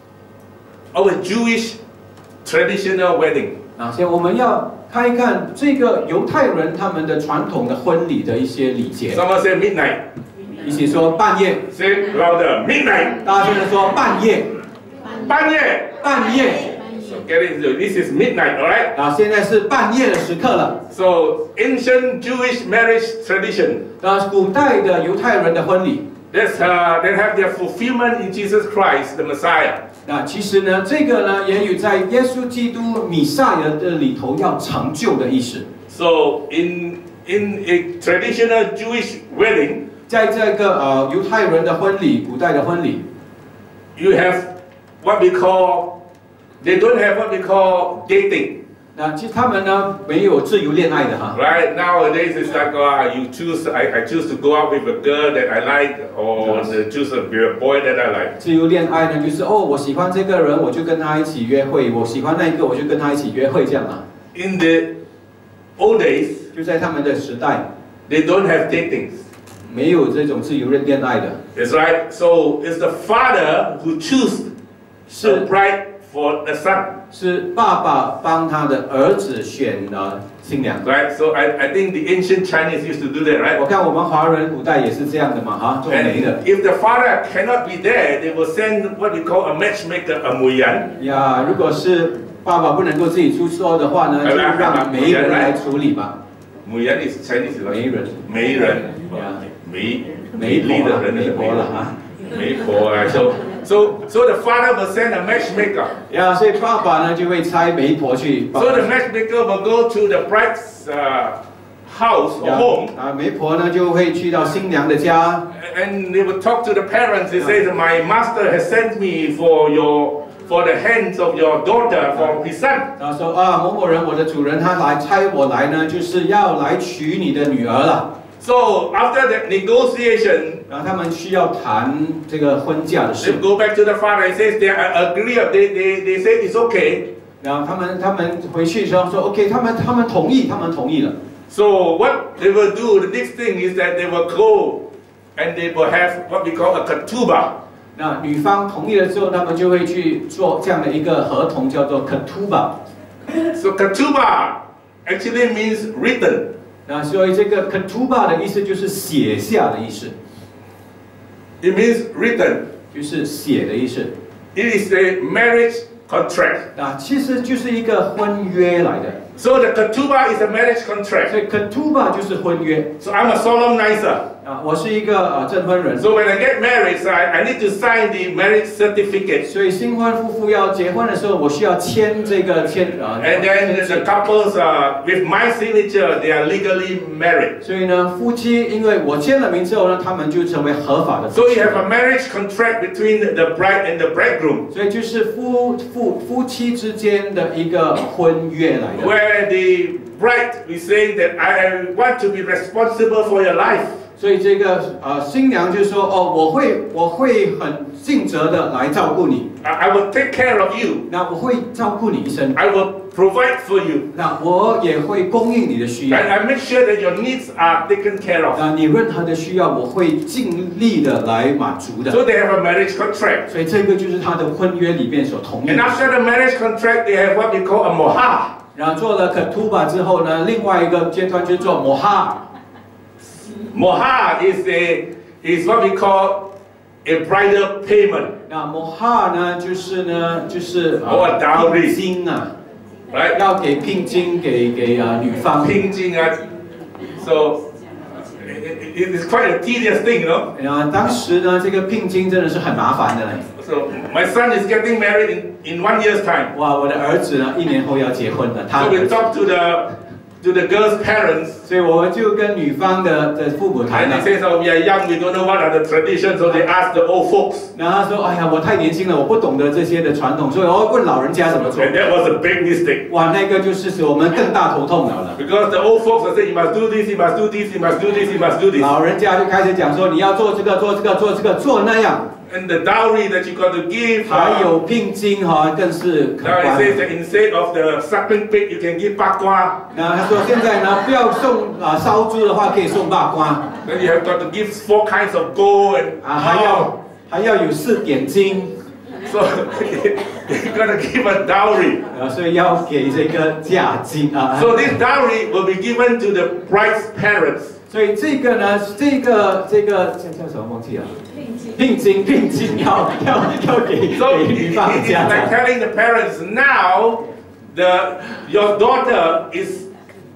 of a Jewish traditional wedding. 那现在我们要看一看这个犹太人他们的传统的婚礼的一些礼节。 Someone say midnight. 一起说半夜， Say louder. Midnight. 大家现在说半夜， 半夜. 半夜。 So get into this is midnight, all right? 啊，现在是半夜的时刻了。 So ancient Jewish marriage tradition. 古代的犹太人的婚礼， They have their fulfillment in Jesus Christ, the Messiah. 那其实呢，这个呢也有在耶稣基督弥赛亚的里头要成就的意思。 So in a traditional Jewish wedding, 在这个犹太人的婚礼，古代的婚礼 you have what we call, they don't have what we call dating. 那其实他们呢没有自由恋爱的哈。 Right nowadays, it's like you choose. I choose to go out with a girl that I like, or choose a boy that I like. 自由恋爱呢，就是我喜欢这个人，我就跟他一起约会；我喜欢那一个，我就跟他一起约会，这样啊。 In the old days, 就在他们的时代， they don't have dating. 没有这种自由恋爱的。 That's right. So it's the father who chooses the bride for the son. 是爸爸帮他的儿子选新娘。 Right. So I think the ancient Chinese used to do that, right? 我看我们华人古代也是这样的嘛，哈，做媒的。 And if the father cannot be there, they will send what we call a matchmaker, a muyan. 呀，如果是爸爸不能够自己出说的话呢，就让媒人来处理吧。 Muyan is Chinese, right? 媒人。 媒人。美丽的人，媒婆了啊，媒婆啊。So the father will send a matchmaker. 呀，所以爸爸呢就会差媒婆去。 So the matchmaker will go to the bride's house or home. 啊，媒婆呢就会去到新娘的家。 And they will talk to the parents. They say, "My master has sent me for the hands of your daughter for his son." 他说啊，某某人，我的主人他差我来呢，就是要来娶你的女儿了。 So after that negotiation, 然后他们需要谈这个婚嫁的 They 事。 go back to the father and says they agree. They say it's okay. 然后他们回去的时候说 OK， 他们同意了。 So what they will do, the next thing is that they will go and they will have what we call a ketubah. 那女方同意了之后，他们就会去做这样的一个合同，叫做 ketubah。 So ketubah actually means written. 那所以这个 ketubah 的意思就是写下的意思， It means written. 就是写的意思。 It is a marriage contract. 那其实就是一个婚约来的。 So the ketubah is a marriage contract. 所以 ketubah 就是婚约。 So I'm a solemnizer. 啊，我是一个证婚人。 So when I get married, so I need to sign the marriage certificate. 所以新婚夫妇要结婚的时候，我需要签这个 And then the couples, with my signature, they are legally married. 所以呢，夫妻因为我签了名之后呢，他们就成为合法的夫 So 妻。 you have a marriage contract between the bride and the bridegroom, 所以就是夫妻之间的一个婚约来的。 where the bride is saying that I want to be responsible for your life. 所以这个新娘就说哦，我会很尽责的来照顾你， I will take care of you. 那我会照顾你一生， I will provide for you. 那我也会供应你的需要， And I make sure that your needs are taken care of. 那你任何的需要我会尽力的来满足的。 So they have a marriage contract. 所以这个就是他的婚约里面所同意 And 的。 after the marriage contract, they have what we call a mohar. 然后做了 ketubah 之后呢，另外一个阶段就是做 mohar。 Mohar is what we call a bridal payment. 那 mohar 呢，就是 Oh, dowry 聘金啊， Right? 要给聘金给女方。 So it is quite a tedious thing, you know. 然后当时呢，这个聘金真的是很麻烦的嘞。 So my son is getting married in 1 year's time. 哇，我的儿子呢，1年后要结婚了，他 So we talk to the girl's parents. 所以我们就跟女方的父母谈 And 了 they。say, oh, we are young, we don't know what are the traditions, so they ask the old folks. 然后他说：“哎呀，我太年轻了，我不懂得这些的传统，所以我要问老人家怎么做。 And that was a big mistake. 哇，那个就是使我们更大头痛了。 Because the old folks will say, you must do this, you must do this, you must do this, you must do this. 老人家就开始讲说，你要做这个，做这个，做这个，做那样， And the dowry that you got to give. 还有聘金哈，更是可 Now it 观。 says that instead of the suckling pig, you can give bakwa. 那他说现在呢，不要送烧猪的话，可以送腊瓜 Then you have got to give 4 kinds of gold and 还要有4点金， So you got to give a dowry. 所以要给这个价金啊。 So this dowry will be given to the bride's parents. 所以这个呢，这个叫什么忘记了？聘金要给 So 女方 it is 家 like 长。 telling the parents now, your daughter is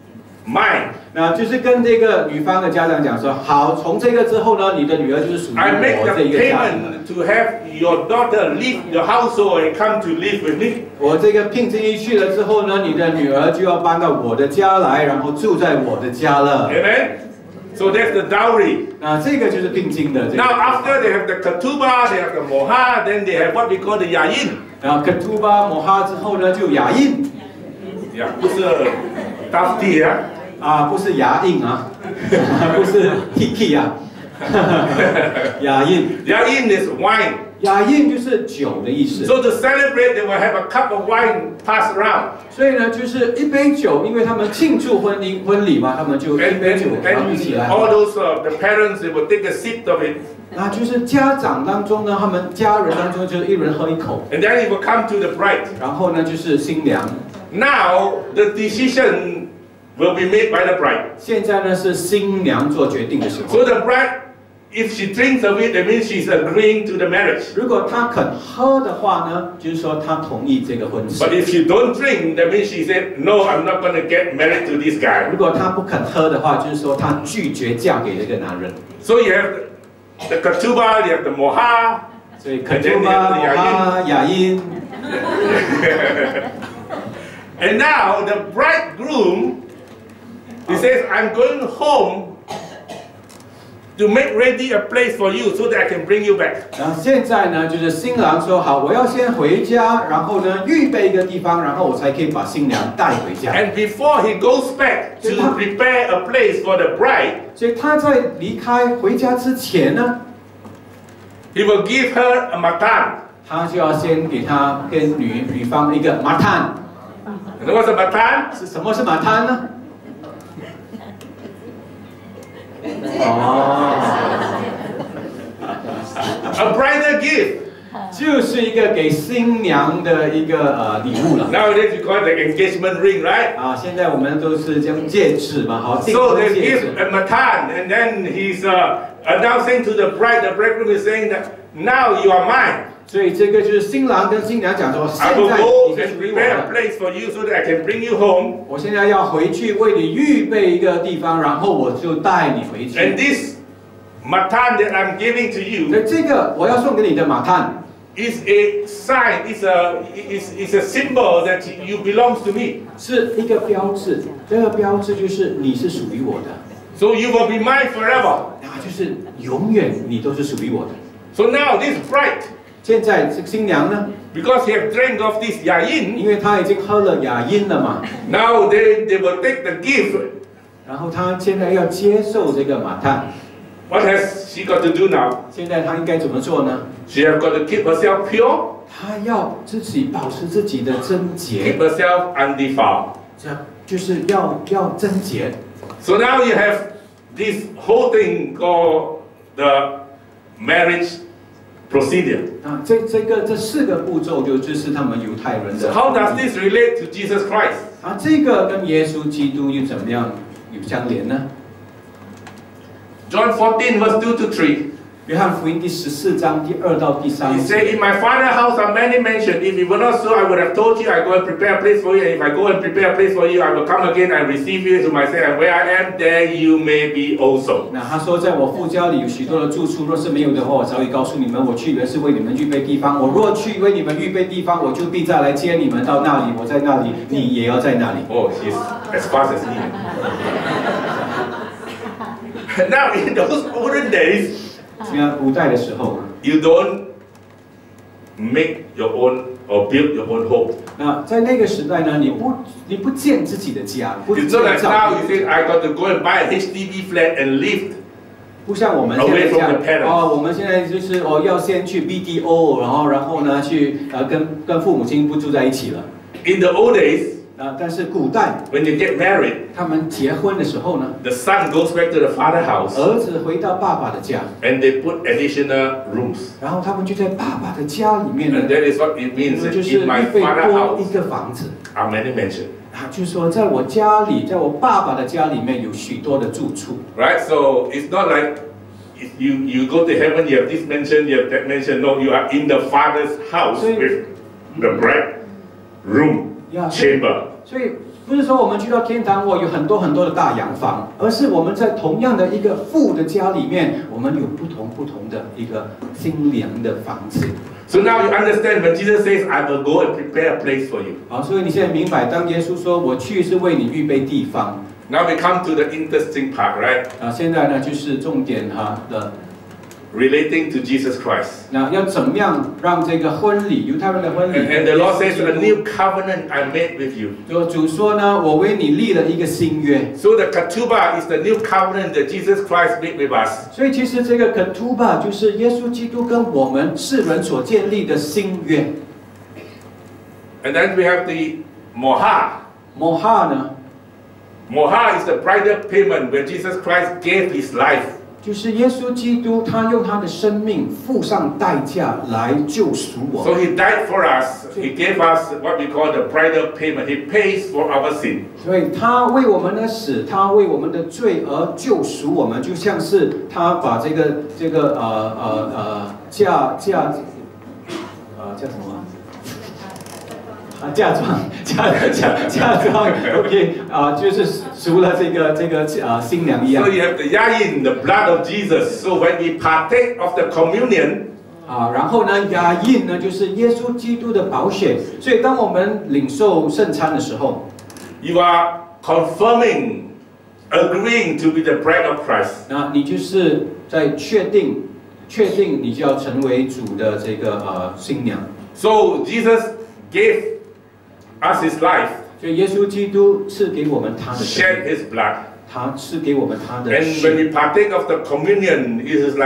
mine. 那就是跟这个女方的家长讲说，好，从这个之后呢，你的女儿就是属于 I make 我 the 这一个家庭。 payment to have your daughter leave your household and come to live with me. 我这个聘金一去了之后呢，你的女儿就要搬到我的家来，然后住在我的家了。 Amen? So that's the dowry. 那这个就是聘金的这个。 Now after they have the ketubah, they have the mohar, then they have what we call the yayin. 然后 ketubah 摩哈之后呢，就牙印 Yeah, 不是 tafti 啊。 不是牙印啊，不是 tiki 啊，牙印。 Yayin is wine. 牙印就是酒的意思。 So to celebrate, they will have a cup of wine passed around. 所以呢，就是一杯酒，因为他们庆祝婚礼嘛，他们就一 And, 杯酒 and, 然后一起来。 and all those the parents, they will take a sip of it. 那就是家长当中呢，他们家人当中就是一人喝一口， And then it will come to the bride. 然后呢就是新娘。 Now the decision will be made by the bride. 现在呢是新娘做决定的时候。 So the bride, if she drinks of it, that means she's agreeing to the marriage. 如果她肯喝的话呢，就是说她同意这个婚事。 But if she don't drink, that means she said, no, I'm not going to get married to this guy. 如果她不肯喝的话，就是说她拒绝嫁给这个男人。 So you have the ketubah, you have the mohar. 所以肯托巴、摩哈、雅音。 And now the bridegroom, he says, I'm going home to make ready a place for you so that I can bring you back. 然后现在呢，就是新郎说好，我要先回家，然后呢预备一个地方，然后我才可以把新娘带回家。 And before he goes back to prepare a place for the bride, 所以他在离开回家之前呢， he will give her a matan. 他就要先给他跟女方一个马探。 And what's a matan? 是什么是马探呢？哦， A bridal gift. 就是一个给新娘的一个礼物了。 Nowadays you call it the engagement ring, right? 啊，现在我们都是用戒指嘛，好，订 So 婚 they 戒指 give。a matan, and then he's announcing to the bride, the bridegroom is saying that now you are mine. 所以这个就是新郎跟新娘讲说，现 I will 在 go 你是 and 属于我 prepare a 的， place for you so that I can bring you home. 我现在要回去为你预备一个地方，然后我就带你回 And 去。 this matan that I'm giving to 所 you 以这个我要送给你的马探， is a sign, is a symbol that you belongs to me. 是一个标志，这个标志就是你是属于我的， So you will be mine forever. 啊，就是永远你都是属于我的。 So now this bride, 现在这个新娘呢， because he have drank of this yayin, 因为她已经喝了雅音了嘛， now they will take the gift. 然后她现在要接受这个马探， What has she got to do now? 现在她应该怎么做呢？ She have got to keep herself pure, 她要自己保持自己的贞 keep 洁， herself undefiled. 这就是要贞洁。 So now you have this whole thing called the marriage procedure. 啊，这四个步骤就是他们犹太人 So 的。 how does this relate to Jesus Christ? 啊，这个跟耶稣基督又怎么样有相连呢？ John 14 verse 2 to 3. 约翰福音第14章第2到第3 He 节。 said, in my father's house are many mansions. If it were not so, I would have told you, I go and prepare a place for you. And if I go and prepare a place for you, I will come again and receive you to myself. And where I am, there you may be also. 那他说，在我父家里有许多的住处，若是没有的话，我早已告诉你们，我去原是为你们预备地方。我若去为你们预备地方，我就必再来接你们到那里。我在那里，你也要在那里。 Oh, she's as fast as me. Now, in those olden days, 你看古代的时候， you don't make your own or build your own home. 那在那个时代呢，你不建自己的家，不 It's 建 not like 造 now 自己 you 的 say, 家。 I got to go and buy a HDB flat and live. 不像我们现在 Away 这 from 样 the parents. 哦，我们现在就是要先去 BTO，然后呢去跟父母亲不住在一起了。 In the old days, 但是古代 when you get married, 他们结婚的时候呢， the son goes back to the father's house 儿子回到爸爸的家， and they put additional rooms. 然后他们就在爸爸的家里面呢 And，that is what it means 就 that 是 in my 预备 father's 多 house 一个房子。 are many mansions. 啊，就是说，在我家里，在我爸爸的家里面有许多的住处。 Right? So it's not like if you go to heaven, you have this mansion, you have that mansion. No, you are in the father's house So- with the bride room, Yeah. chamber. 所以不是说我们去到天堂，有很多很多的大洋房，而是我们在同样的一个父的家里面，我们有不同的一个新娘的房子。 So now you understand when Jesus says, I will go and prepare a place for you. 好，所以你现在明白，当耶稣说我去是为你预备地方。 Now we come to the interesting part, right? 啊，现在呢就是重点的， Relating to Jesus Christ. 那要怎么样让这个婚礼，犹太人的婚礼 And the Lord says, a new covenant I made with you. 就主说呢，我为你立了一个新约。 So the ketubah is the new covenant that Jesus Christ made with us. 所以其实这个 ketubah 就是耶稣基督跟我们世人所建立的新约。 And then we have the moha. 摩哈呢， Moha is the bridal payment where Jesus Christ gave his life. 就是耶稣基督他用他的生命付上代价来救赎我 So 们。 he died for us. He gave us what we call the bridal payment. He pays for our sin. 所以他为我们的死，他为我们的罪而救赎我们，就像是他把这个叫什么？啊，嫁妆 ，OK 啊，就是赎了这个新娘一样 So you have the yayin, the blood of Jesus. So when we partake of the communion, 啊，然后呢，雅印呢就是耶稣基督的宝血，所以当我们领受圣餐的时候， you are confirming, agreeing to be the bride of Christ. 那你就是在确定你就要成为主的这个新娘。 So Jesus gave us his life, 所以耶稣基督赐给我们他的生 shed 命， his blood. 他赐给我们他的 And when 血。 we partake of the communion, it is like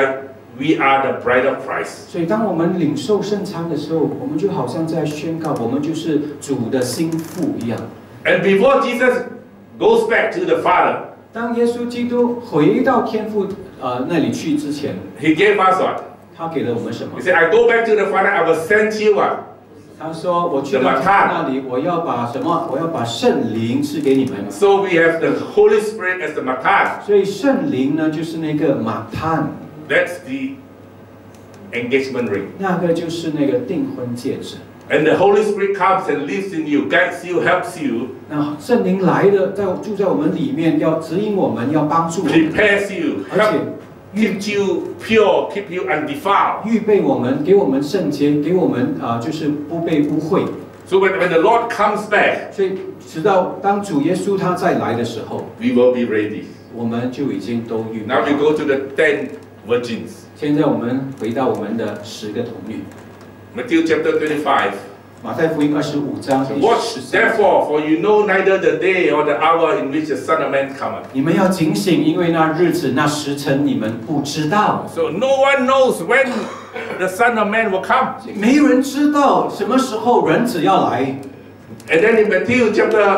we are the bride of Christ. 所以，当我们领受圣餐的时候，我们就好像在宣告，我们就是主的心腹一样。 And before Jesus goes back to the Father, 当耶稣基督回到天父那里去之前， He gave us what? 他给了我们什么 He？ said, I go back to the Father, I will send you what? 他说：“我去到他那里，我要把什么？我要把圣灵赐给你们。” So we have the Holy Spirit as the Matan. 所以圣灵呢，就是那个马探， That's the engagement ring. 那个就是那个订婚戒指。 And the Holy Spirit comes and lives in you, guides you, helps you, 那圣灵来了，住在我们里面，要指引我们，要帮助我们， prepares you, 而且 keep you pure, keep you undefiled. 预备我们，给我们圣洁，给我们就是不被污秽。 So when the Lord comes back, 所以，直到当主耶稣他再来的时候， we will be ready. 我们就已经都预备 Now we 好。 go to the 10 virgins. 现在我们回到我们的10个童女， Matthew chapter 25. 马太福音25章第 Watch 13。 therefore, for you know neither the day or the hour in which the Son of Man cometh. 你们要警醒，因为那日子、那时辰你们不知道。 So no one knows when the Son of Man will come. 没有人知道什么时候人子要来。 And then in Matthew chapter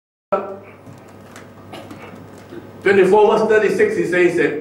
24 verse 36, he says that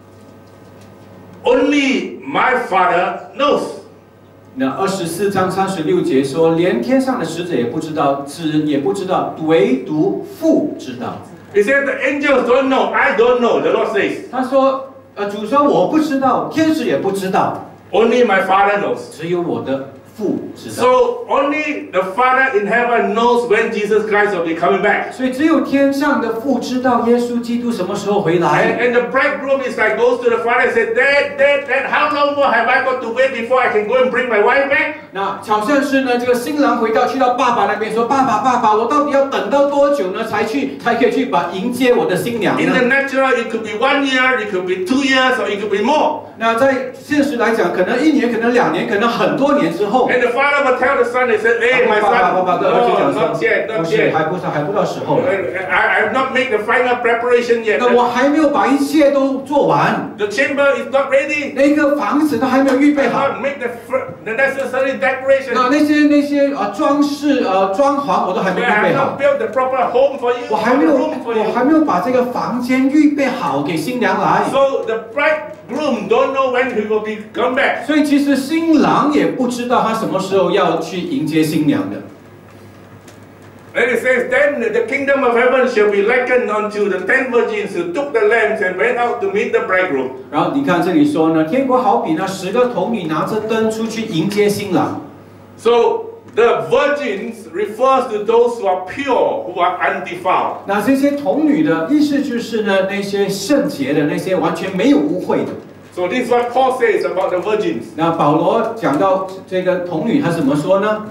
only my Father knows. 那24章36节说，连天上的使者也不知道，子也不知道，唯独父知道。 He said the angels don't know, I don't know, the Lord says. 他说，主说我不知道，天使也不知道， Only my Father knows. 只有我的父知道。 So only the Father in heaven knows when Jesus Christ will be coming back. 所以只有天上的父知道耶稣基督什么时候回来。 And the bridegroom is like goes to the father and said, Dad, how long more have I got to wait before I can go and bring my wife back? 那好像是呢，这个新郎去到爸爸那边说：“爸爸，我到底要等到多久呢，才可以去迎接我的新娘 In the 呢 natural, it could be 1 year, it could be 2 years, or it could be more.？” 那在现实来讲，可能1年，可能2年，可能很多年之后。 And the father will tell the son, he said, Hey, my 爸爸 son, 跟儿子 no, 讲说 not yet, 不 not 是， yet. 还不到时候。 I have not made the final preparation yet. 那我还没有把一切都做完， The chamber is not ready. 那个房子都还没有预备 I 好。 have not made the necessary decoration. 那些装饰装潢我都还没 I 预 have 备好 not，built the proper home for you, 我还没有 room for 我 you. 还没有把这个房间预备好给新娘来。 So the bridegroom don't know when he will be come back. 所以其实新郎也不知道他什么时候要去迎接新娘的。 And it says, Then the kingdom of heaven shall be likened unto the 10 virgins who took the lamps and went out to meet the bridegroom. 然后你看这里说呢，天国好比那10个童女拿着灯出去迎接新郎。 So the virgins refers to those who are pure, who are undefiled. 那这些童女的意思就是呢，那些圣洁的，那些完全没有污秽的。 So this is what Paul says about the virgins. 那保罗讲到这个童女，他怎么说呢？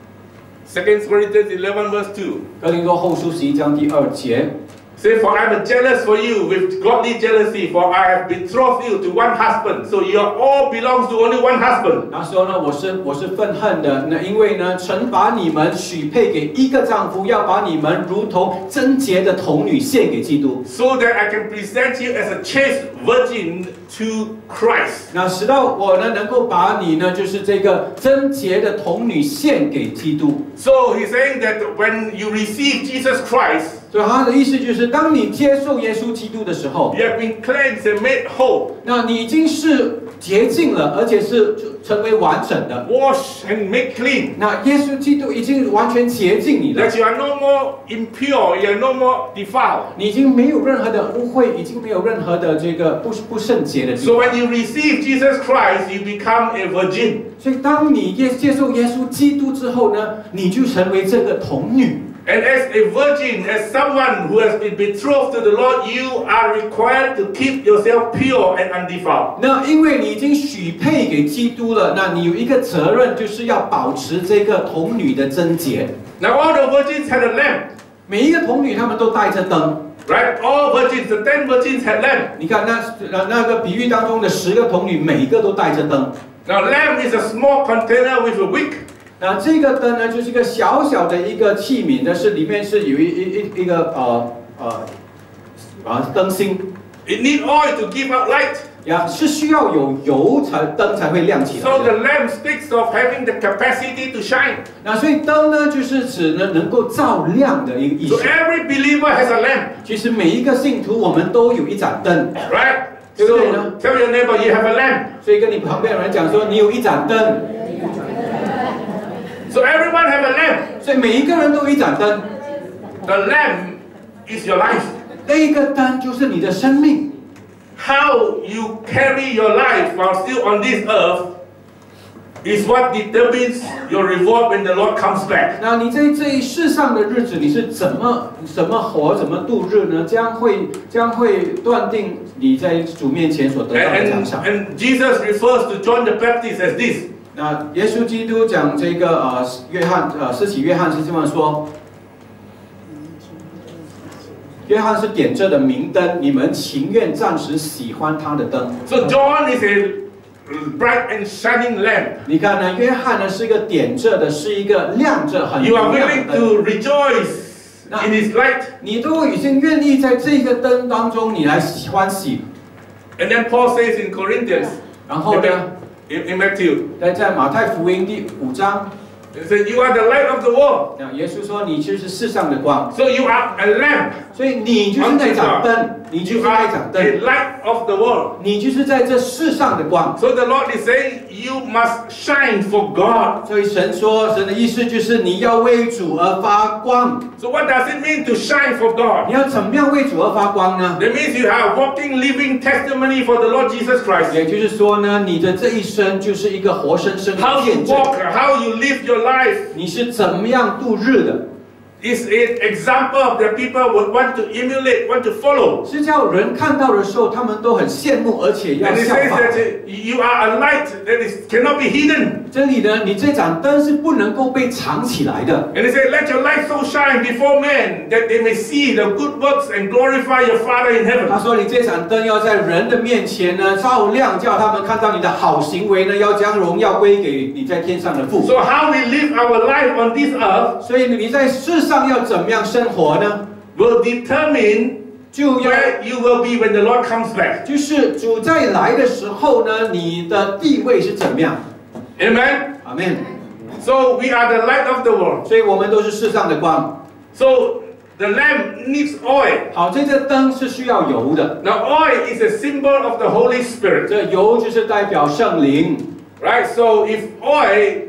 2 Corinthians 11 verse 2. 哥林多后书11章第2节。 Say, for I am jealous for you with godly jealousy, for I have betrothed you to one husband. So you all belongs to only one husband. 他说呢，我是愤恨的，那因为呢，曾把你们许配给一个丈夫，要把你们如同贞洁的童女献给基督， So that I can present you as a chaste virgin to Christ. 那使到我呢能够把你呢，就是这个贞洁的童女献给基督。 So he's saying that when you receive Jesus Christ, 所以他的意思就是，当你接受耶稣基督的时候， you have been cleansed and made whole, 那你已经是洁净了，而且是成为完整的。 washed and made clean. 那耶稣基督已经完全洁净你了， That you are no more impure, you are no more defiled. 你已经没有任何的污秽，已经没有任何的这个不圣洁的地 So 方。 when you receive Jesus Christ, you become a virgin. 所以当你接受耶稣基督之后呢，你就成为这个童女。 And as a virgin, as someone who has been betrothed to the Lord, you are required to keep yourself pure and undefiled. 那因为你已经许配给基督了，那你有一个责任，就是要保持这个童女的贞洁。 Now all the virgins had a lamp, 每一个童女她们都带着灯。 right? All virgins, the 10 virgins had lamp. 你看那个比喻当中的10个童女，每一个都带着灯。 Now lamp is a small container with a wick. 那这个灯呢，就是一个小小的一个器皿，但是里面是有一个灯芯。 It needs oil to give out light. 呀，是需要有油灯才会亮起来 So 的。 the lamp speaks of having the capacity to shine. 那所以灯呢，就是指呢能够照亮的一个意 So 思。 every believer has a lamp, 其实每一个信徒，我们都有一盏灯， right? So 对不对呢？ tell your neighbor you have a lamp. 所以跟你旁边的人讲说，你有一盏灯。 So everyone have a lamp. 所以每一个人都有一盏灯， The lamp is your life. 那一个灯就是你的生命。 How you carry your life while still on this earth is what determines your reward when the Lord comes back. 那你在这一世上的日子，你是怎么活，怎么度日呢？将会断定你在主面前所得到的奖赏。 And Jesus refers to John the Baptist as this. 那耶稣基督讲这个施洗约翰是这么说。 约翰是点着的明灯，你们情愿暂时喜欢他的灯。 So John is a bright and shining lamp. 你看呢，约翰呢是一个点着的，是一个亮着很 You are 亮 willing 的灯。 to rejoice in His light. 你都已经愿意在这个灯当中，你来欢喜。 And then Paul says in Corinthians, 然后呢， in Matthew, 在马太福音第5章， he said, "You are the light of the world." 那耶稣说你就是世上的光， So you are a lamp. 所以你就是那盏灯，你就是 You 那 are 盏 a 灯， light of the world. 你就是在这世上的光。 So the Lord is saying, you must shine for God. 所以神说，神的意思就是你要为主而发光。 So what does it mean to shine for God? 你要怎么样为主而发光呢？ That means you have walking, living testimony for the Lord Jesus Christ. 也就是说呢，你的这一生就是一个活生生的 How you 见证。 walk, how you live your life 你是怎么样度日的？ is an example of the people would want to emulate, want to follow. 是叫人看到的时候，他们都很羡慕，而且要 And it 效 says 仿。 that you are a light that cannot be hidden. 真理呢，你这盏灯是不能够被藏起来的。 And it says, let your light so shine before men that they may see the good works and glorify your Father in heaven. 他说：“你这盏灯要在人的面前呢照亮，叫他们看到你的好行为呢，要将荣耀归给你在天上的父。 So how we live our life on this earth 所以你在世上要怎么样生活呢？ will determine 就要 where you will be when the Lord comes back. 就是主再来的时候呢，你的地位是怎么样？ Amen? 阿门。 So we are the light of the world. 所以我们都是世上的光。 So the lamp needs oil. 好，这个灯是需要油的， Now oil is a symbol of the Holy Spirit. 这油就是代表圣灵。 Right? So if oil,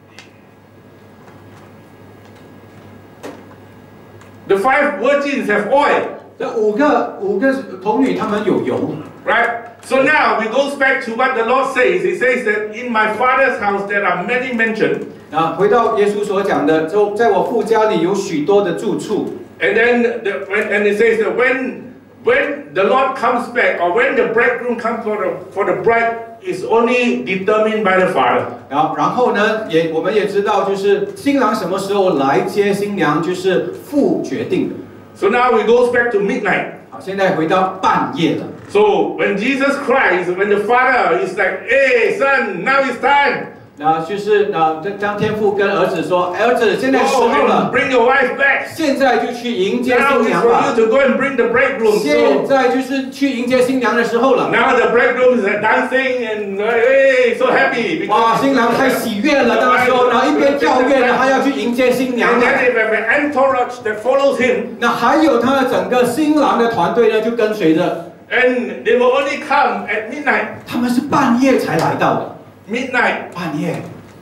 the 5 virgins have oil. 这五个童女她们有油。 Right? So now we goes back to what the Lord says. He says that in my Father's house there are many mansions. 啊，回到耶稣所讲的，就在我父家里有许多的住处。 And then and it says that when the Lord comes back or when the bridegroom comes for the bride is only determined by the Father. 然后呢，我们也知道，就是新郎什么时候来接新娘，就是父决定的。 So now we goes back to midnight. 好，现在回到半夜了。 So when Jesus cries, when the Father is like, "Hey, son, now it's time. 那就是当天父跟儿子说：“儿子，现在时 Go 候 and 了， bring your wife back. 现在就去迎接 Now 新 it's 娘 for 吧。 you to go and bring the bridegroom." 现 So 在就是去迎接新娘的时候了。 now the bridegroom is dancing and hey, so happy 哇， because 新郎太喜悦了，那时候，然后一边跳跃呢，他要去迎接新娘 and 了。 then they have an entourage that follows him. 那还有他的整个新郎的团队呢，就跟随着。 And they will only come at midnight. 他们是半夜才来到的， Midnight, 半夜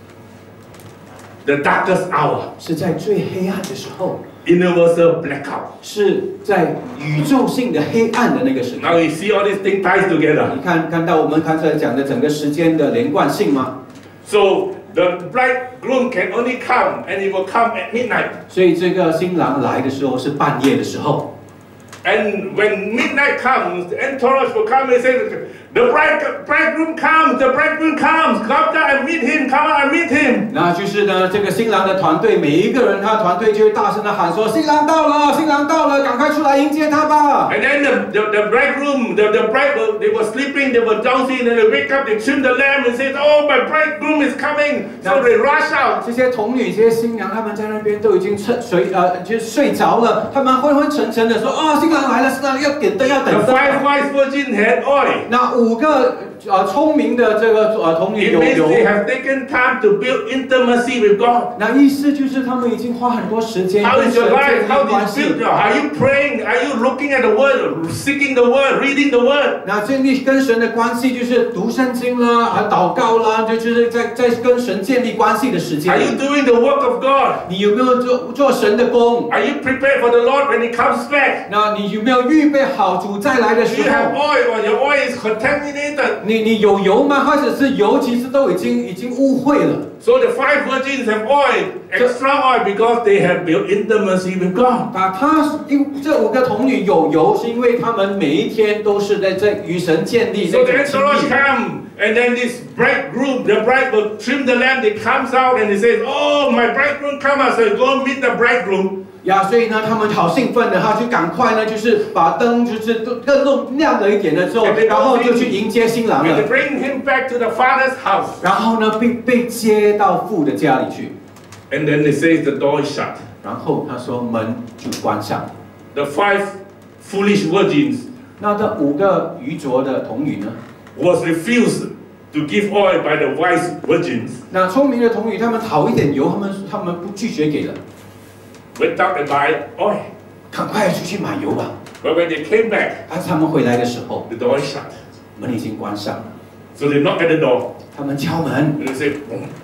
the darkest hour, 是在最黑暗的时候， universal blackout. 是在宇宙性的黑暗的那个时候。 Now you see all these things ties together. 你看到我们刚才讲的整个时间的连贯性吗？ So the bridegroom can only come and he will come at midnight. 所以这个新郎来的时候是半夜的时候。 And when midnight comes, the entourage will come and say, the bridegroom comes, the bridegroom comes, come down and meet him, come out and meet him. 那就是呢，这个新郎的团队，每一个人他的团队就会大声的喊说：“新郎到了，新郎到了，赶快出来迎接他吧！” And then the bridegroom, the bride, they were sleeping, they were drowsy, and then they wake up, they trim the lamp and say, oh, my bridegroom is coming. So they rush out. 这些童女、这些新娘，他们在那边都已经就睡着了，他们昏昏沉沉的说：“哦，新郎来了，新郎要点灯，要等 The 灯。” 5 wise virgins had oil. 那5 5个聪明的这个童女 It 有 means 油。 they have taken time to build intimacy with God. 那意思就是他们已经花很多时间 How 跟 is 神 your 建 life? 立 How 关 do 系 you。build? Are you praying? Are you looking at the Word, seeking the Word, reading the Word? 那建立跟神的关系就是读圣经啦，祷告啦，就是在跟神建立关系的时 Are 间。 you doing the work of God? 你有没有做神的工？ Are you prepared for the Lord when He comes back? 那你有没有预备好主再来的 Do 时 you have 候？ oil or your oil is contaminated? 你有油吗？或者是油其实都已经污秽了。 So the 5 virgins have oil, extra oil, because they have built intimacy with God. 这5个童女有油，是因为他们每一天都是在与神建立 So 这 the 种亲 entourage 密。 come, and then this bridegroom, the bride will trim the lamp. He comes out and he says, "Oh, my bridegroom come out, so go meet the bridegroom." 呀，所以呢，他们好兴奋的，他就赶快呢，就是把灯就是更弄亮了一点了之后，然后就去迎接新郎 And they 了。 bring him back to the father's house. 然后呢，被接到父的家里去。 And then they say the door is shut. 然后他说门就关上了。 The 5 foolish virgins 那这5个愚拙的童女呢？ was refused to give oil by the wise virgins. 那聪明的童女，他们讨一点油，他们不拒绝给了， Went out and buy oil. 赶快出去买油吧。 But when they came back, 但是他们回来的时候， the door is shut. 门已经关上了。 So they knock at the door 他们敲门， and they say,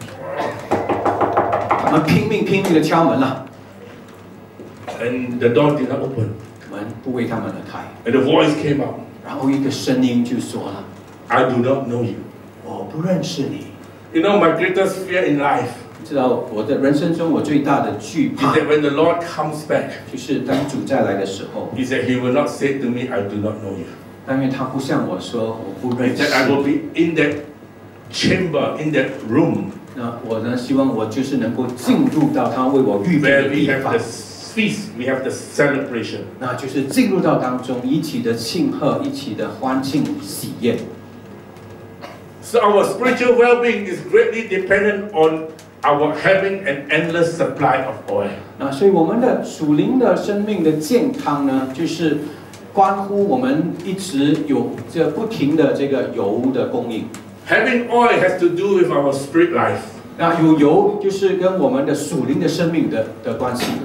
他们拼命的敲门了， and the door did not open. 门不为他们而开。 And the voice came out, 然后一个声音就说了 "I do not know you." 我不认识你。 You know, my greatest fear in life 知道我的人生中我最大的惧 is 怕， that when the Lord comes back, 就是当主再来的时候， He said He will not say to me, "I do not know you." 但愿他不像我说我不 He 认识 said, "I will 你。 be in that chamber, in that room 那我呢，希望我就是能够进入到他为我预备 where 的 we 地 have 方 the，feast, we have the celebration." 那就是进入到当中，一起的庆贺，一起的欢庆喜宴。 So our spiritual well-being is greatly dependent on our having an endless supply of oil. 那所以我们的属灵的生命的健康呢，就是关乎我们一直有这不停的这个油的供应。 Having oil has to do with our spirit life. 那有油就是跟我们的属灵的生命的关系。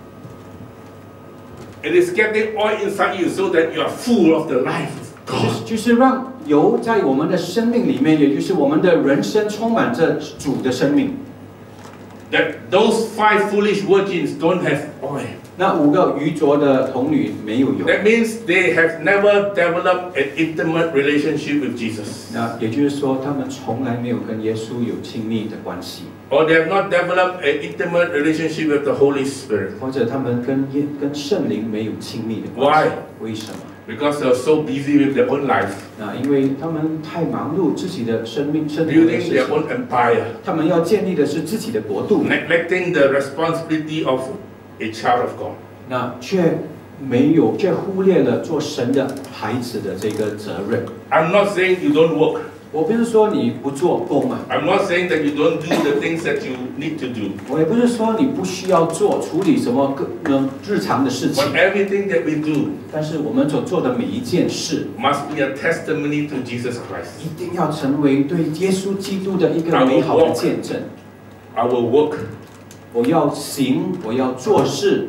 It is getting oil inside you so that you are full of the life of 就 God. 是就是让油在我们的生命里面，也就是我们的人生充满着主的生命。 That those 5 foolish virgins don't have oil. 那5个愚拙的童女没有油， That means they have never developed an intimate relationship with Jesus. 那也就是说，他们从来没有跟耶稣有亲密的关系， Or they have not developed an intimate relationship with the Holy Spirit. 或者他们跟圣灵没有亲密的关系。为什么？ Because they are so busy with their own life, 那因为他们太忙碌自己的生活的 building 事 their 情， own empire, 他们要建立的是自己的国度， neglecting the responsibility of a child of God. 那却忽略了做神的孩子的这个责任。 I'm not saying you don't work. 我不是说你不做工啊， I'm not saying that you don't do the things that you need to do. 我也不是说你不需要处理什么日常的事情， But everything that we do 但是我们所做的每一件事， must be a testimony to Jesus Christ. 一定要成为对耶稣基督的一个美好的见证。 Our work 我要行，我要做事，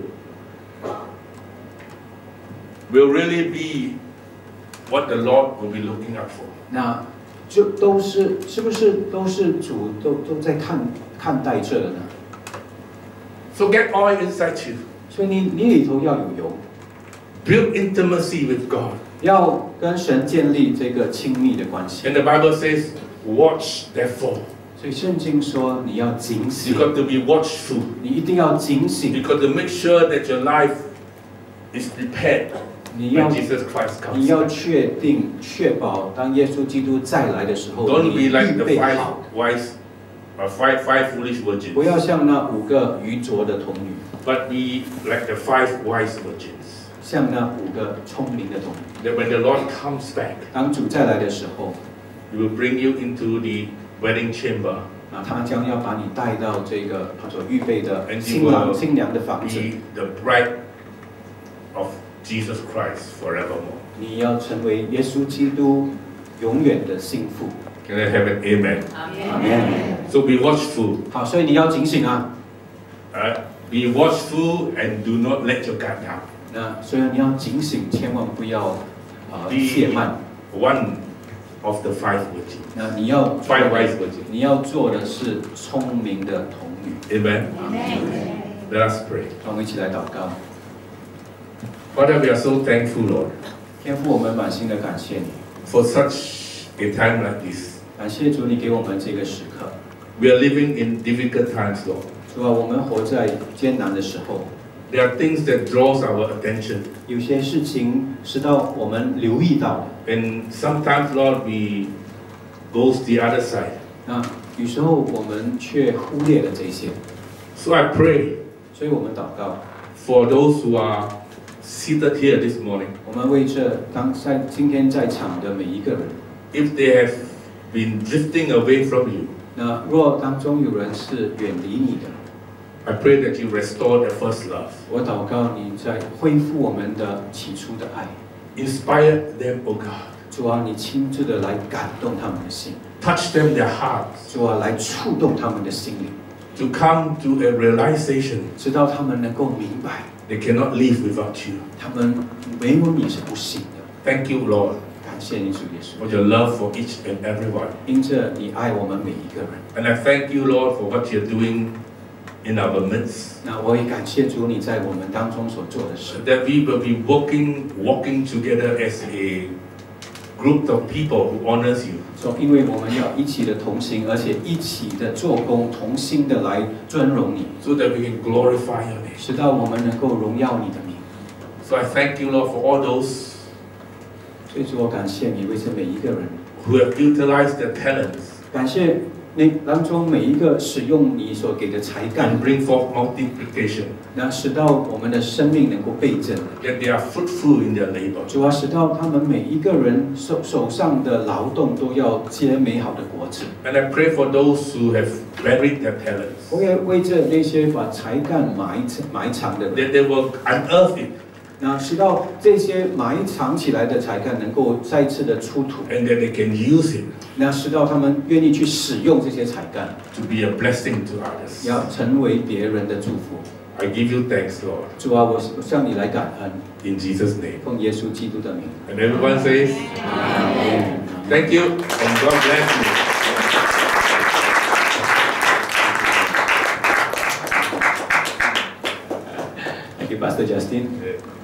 will really be what the Lord will be looking out for. 那就是不是都是主都在看待这个呢？ So get oil inside you. 所以你里头要有油， Build intimacy with God. 要跟神建立这个亲密的关系。 And the Bible says, watch therefore. 所以圣经说你要警 You 醒， got to be watchful. 你一定要警醒， You got to make sure that your life is prepared 你要 when Jesus Christ 你 comes. 要确保当耶稣基督再来的时候， Don't 你 be like 预 the 备 5 好， wise, five foolish 不 virgins, 要像那5个愚拙的童女， but be like the 5 wise virgins. 像那5个聪明的童女。 That when the Lord comes back, 当主再来的时候， He will bring you into the wedding chamber, 他将要把你带到这个他所预备的 and 新 you 郎 will 新娘的房子， be the bride of Jesus Christ forevermore. 你要成为耶稣基督永远的幸福。 Can I have an amen? 阿门。 So be watchful. 好，所以你要警醒啊。 Be watchful and do not let your guard down. 那所以你要警醒，千万不要懈慢。 One of the 5 virgins. 那你要 5 wise virgins. 你要做的是聪明的童女。 Amen. Let us pray. 让我们一起来祷告。 Father, we are so thankful, Lord, 天父，我们满心的感谢你， for such a time like this. 感谢主，你给我们这个时刻。 We are living in difficult times, Lord. 主啊，我们活在艰难的时候， There are things that draws our attention, 有些事情是到我们留意到的。 and sometimes, Lord, we goes the other side. 那有时候我们却忽略了这些， So I pray 所以我们祷告， for those who are seated here this morning. 我们为这今天在场的每一个人， If they have been drifting away from you, 那若当中有人是远离你的， I pray that you restore their first love. 我祷告你在恢复我们的起初的爱。 Inspire them, O God. 主啊，你亲自的来感动他们的心， Touch them, their hearts, 主啊，来触动他们的心灵， to come to a realization 直到他们能够明白， they cannot live without you. 他们没有你是不行的。 Thank you, Lord, 感谢你主耶稣， for your love for each and everyone. 因着你爱我们每一个人。 And I thank you, Lord, for what you're doing in our midst. 那我也感谢主你在我们当中所做的事， That we will be walking together as a group of people who honors you. 说因为我们要一起的同行，而且一起的做工，同心的来尊荣你， so that we can glorify your name. 直到我们能够荣耀你的名。 So I thank you, Lord, for all those 所以主，我感谢你为这每一个人， who have utilized their talents 感谢那当中每一个使用你所给的才干 and，bring forth multiplication, 那使到我们的生命能够倍增。 that they are fruitful in their labor. 主啊，使到他们每一个人手上的劳动都要结美好的果子。 And I pray for those who have buried their talents, 我也为这那些把才干埋藏的人， that they will unearth it 那使到这些埋藏起来的才干能够再次的出土， and that they can use it 那使到他们愿意去使用这些才干， to be a blessing to others. 要成为别人的祝福。 I give you thanks, Lord, 主啊，我向你来感恩， in Jesus' name. 奉耶稣基督的名。 And everyone says, thank you and God bless you. Thank you, Pastor Justin.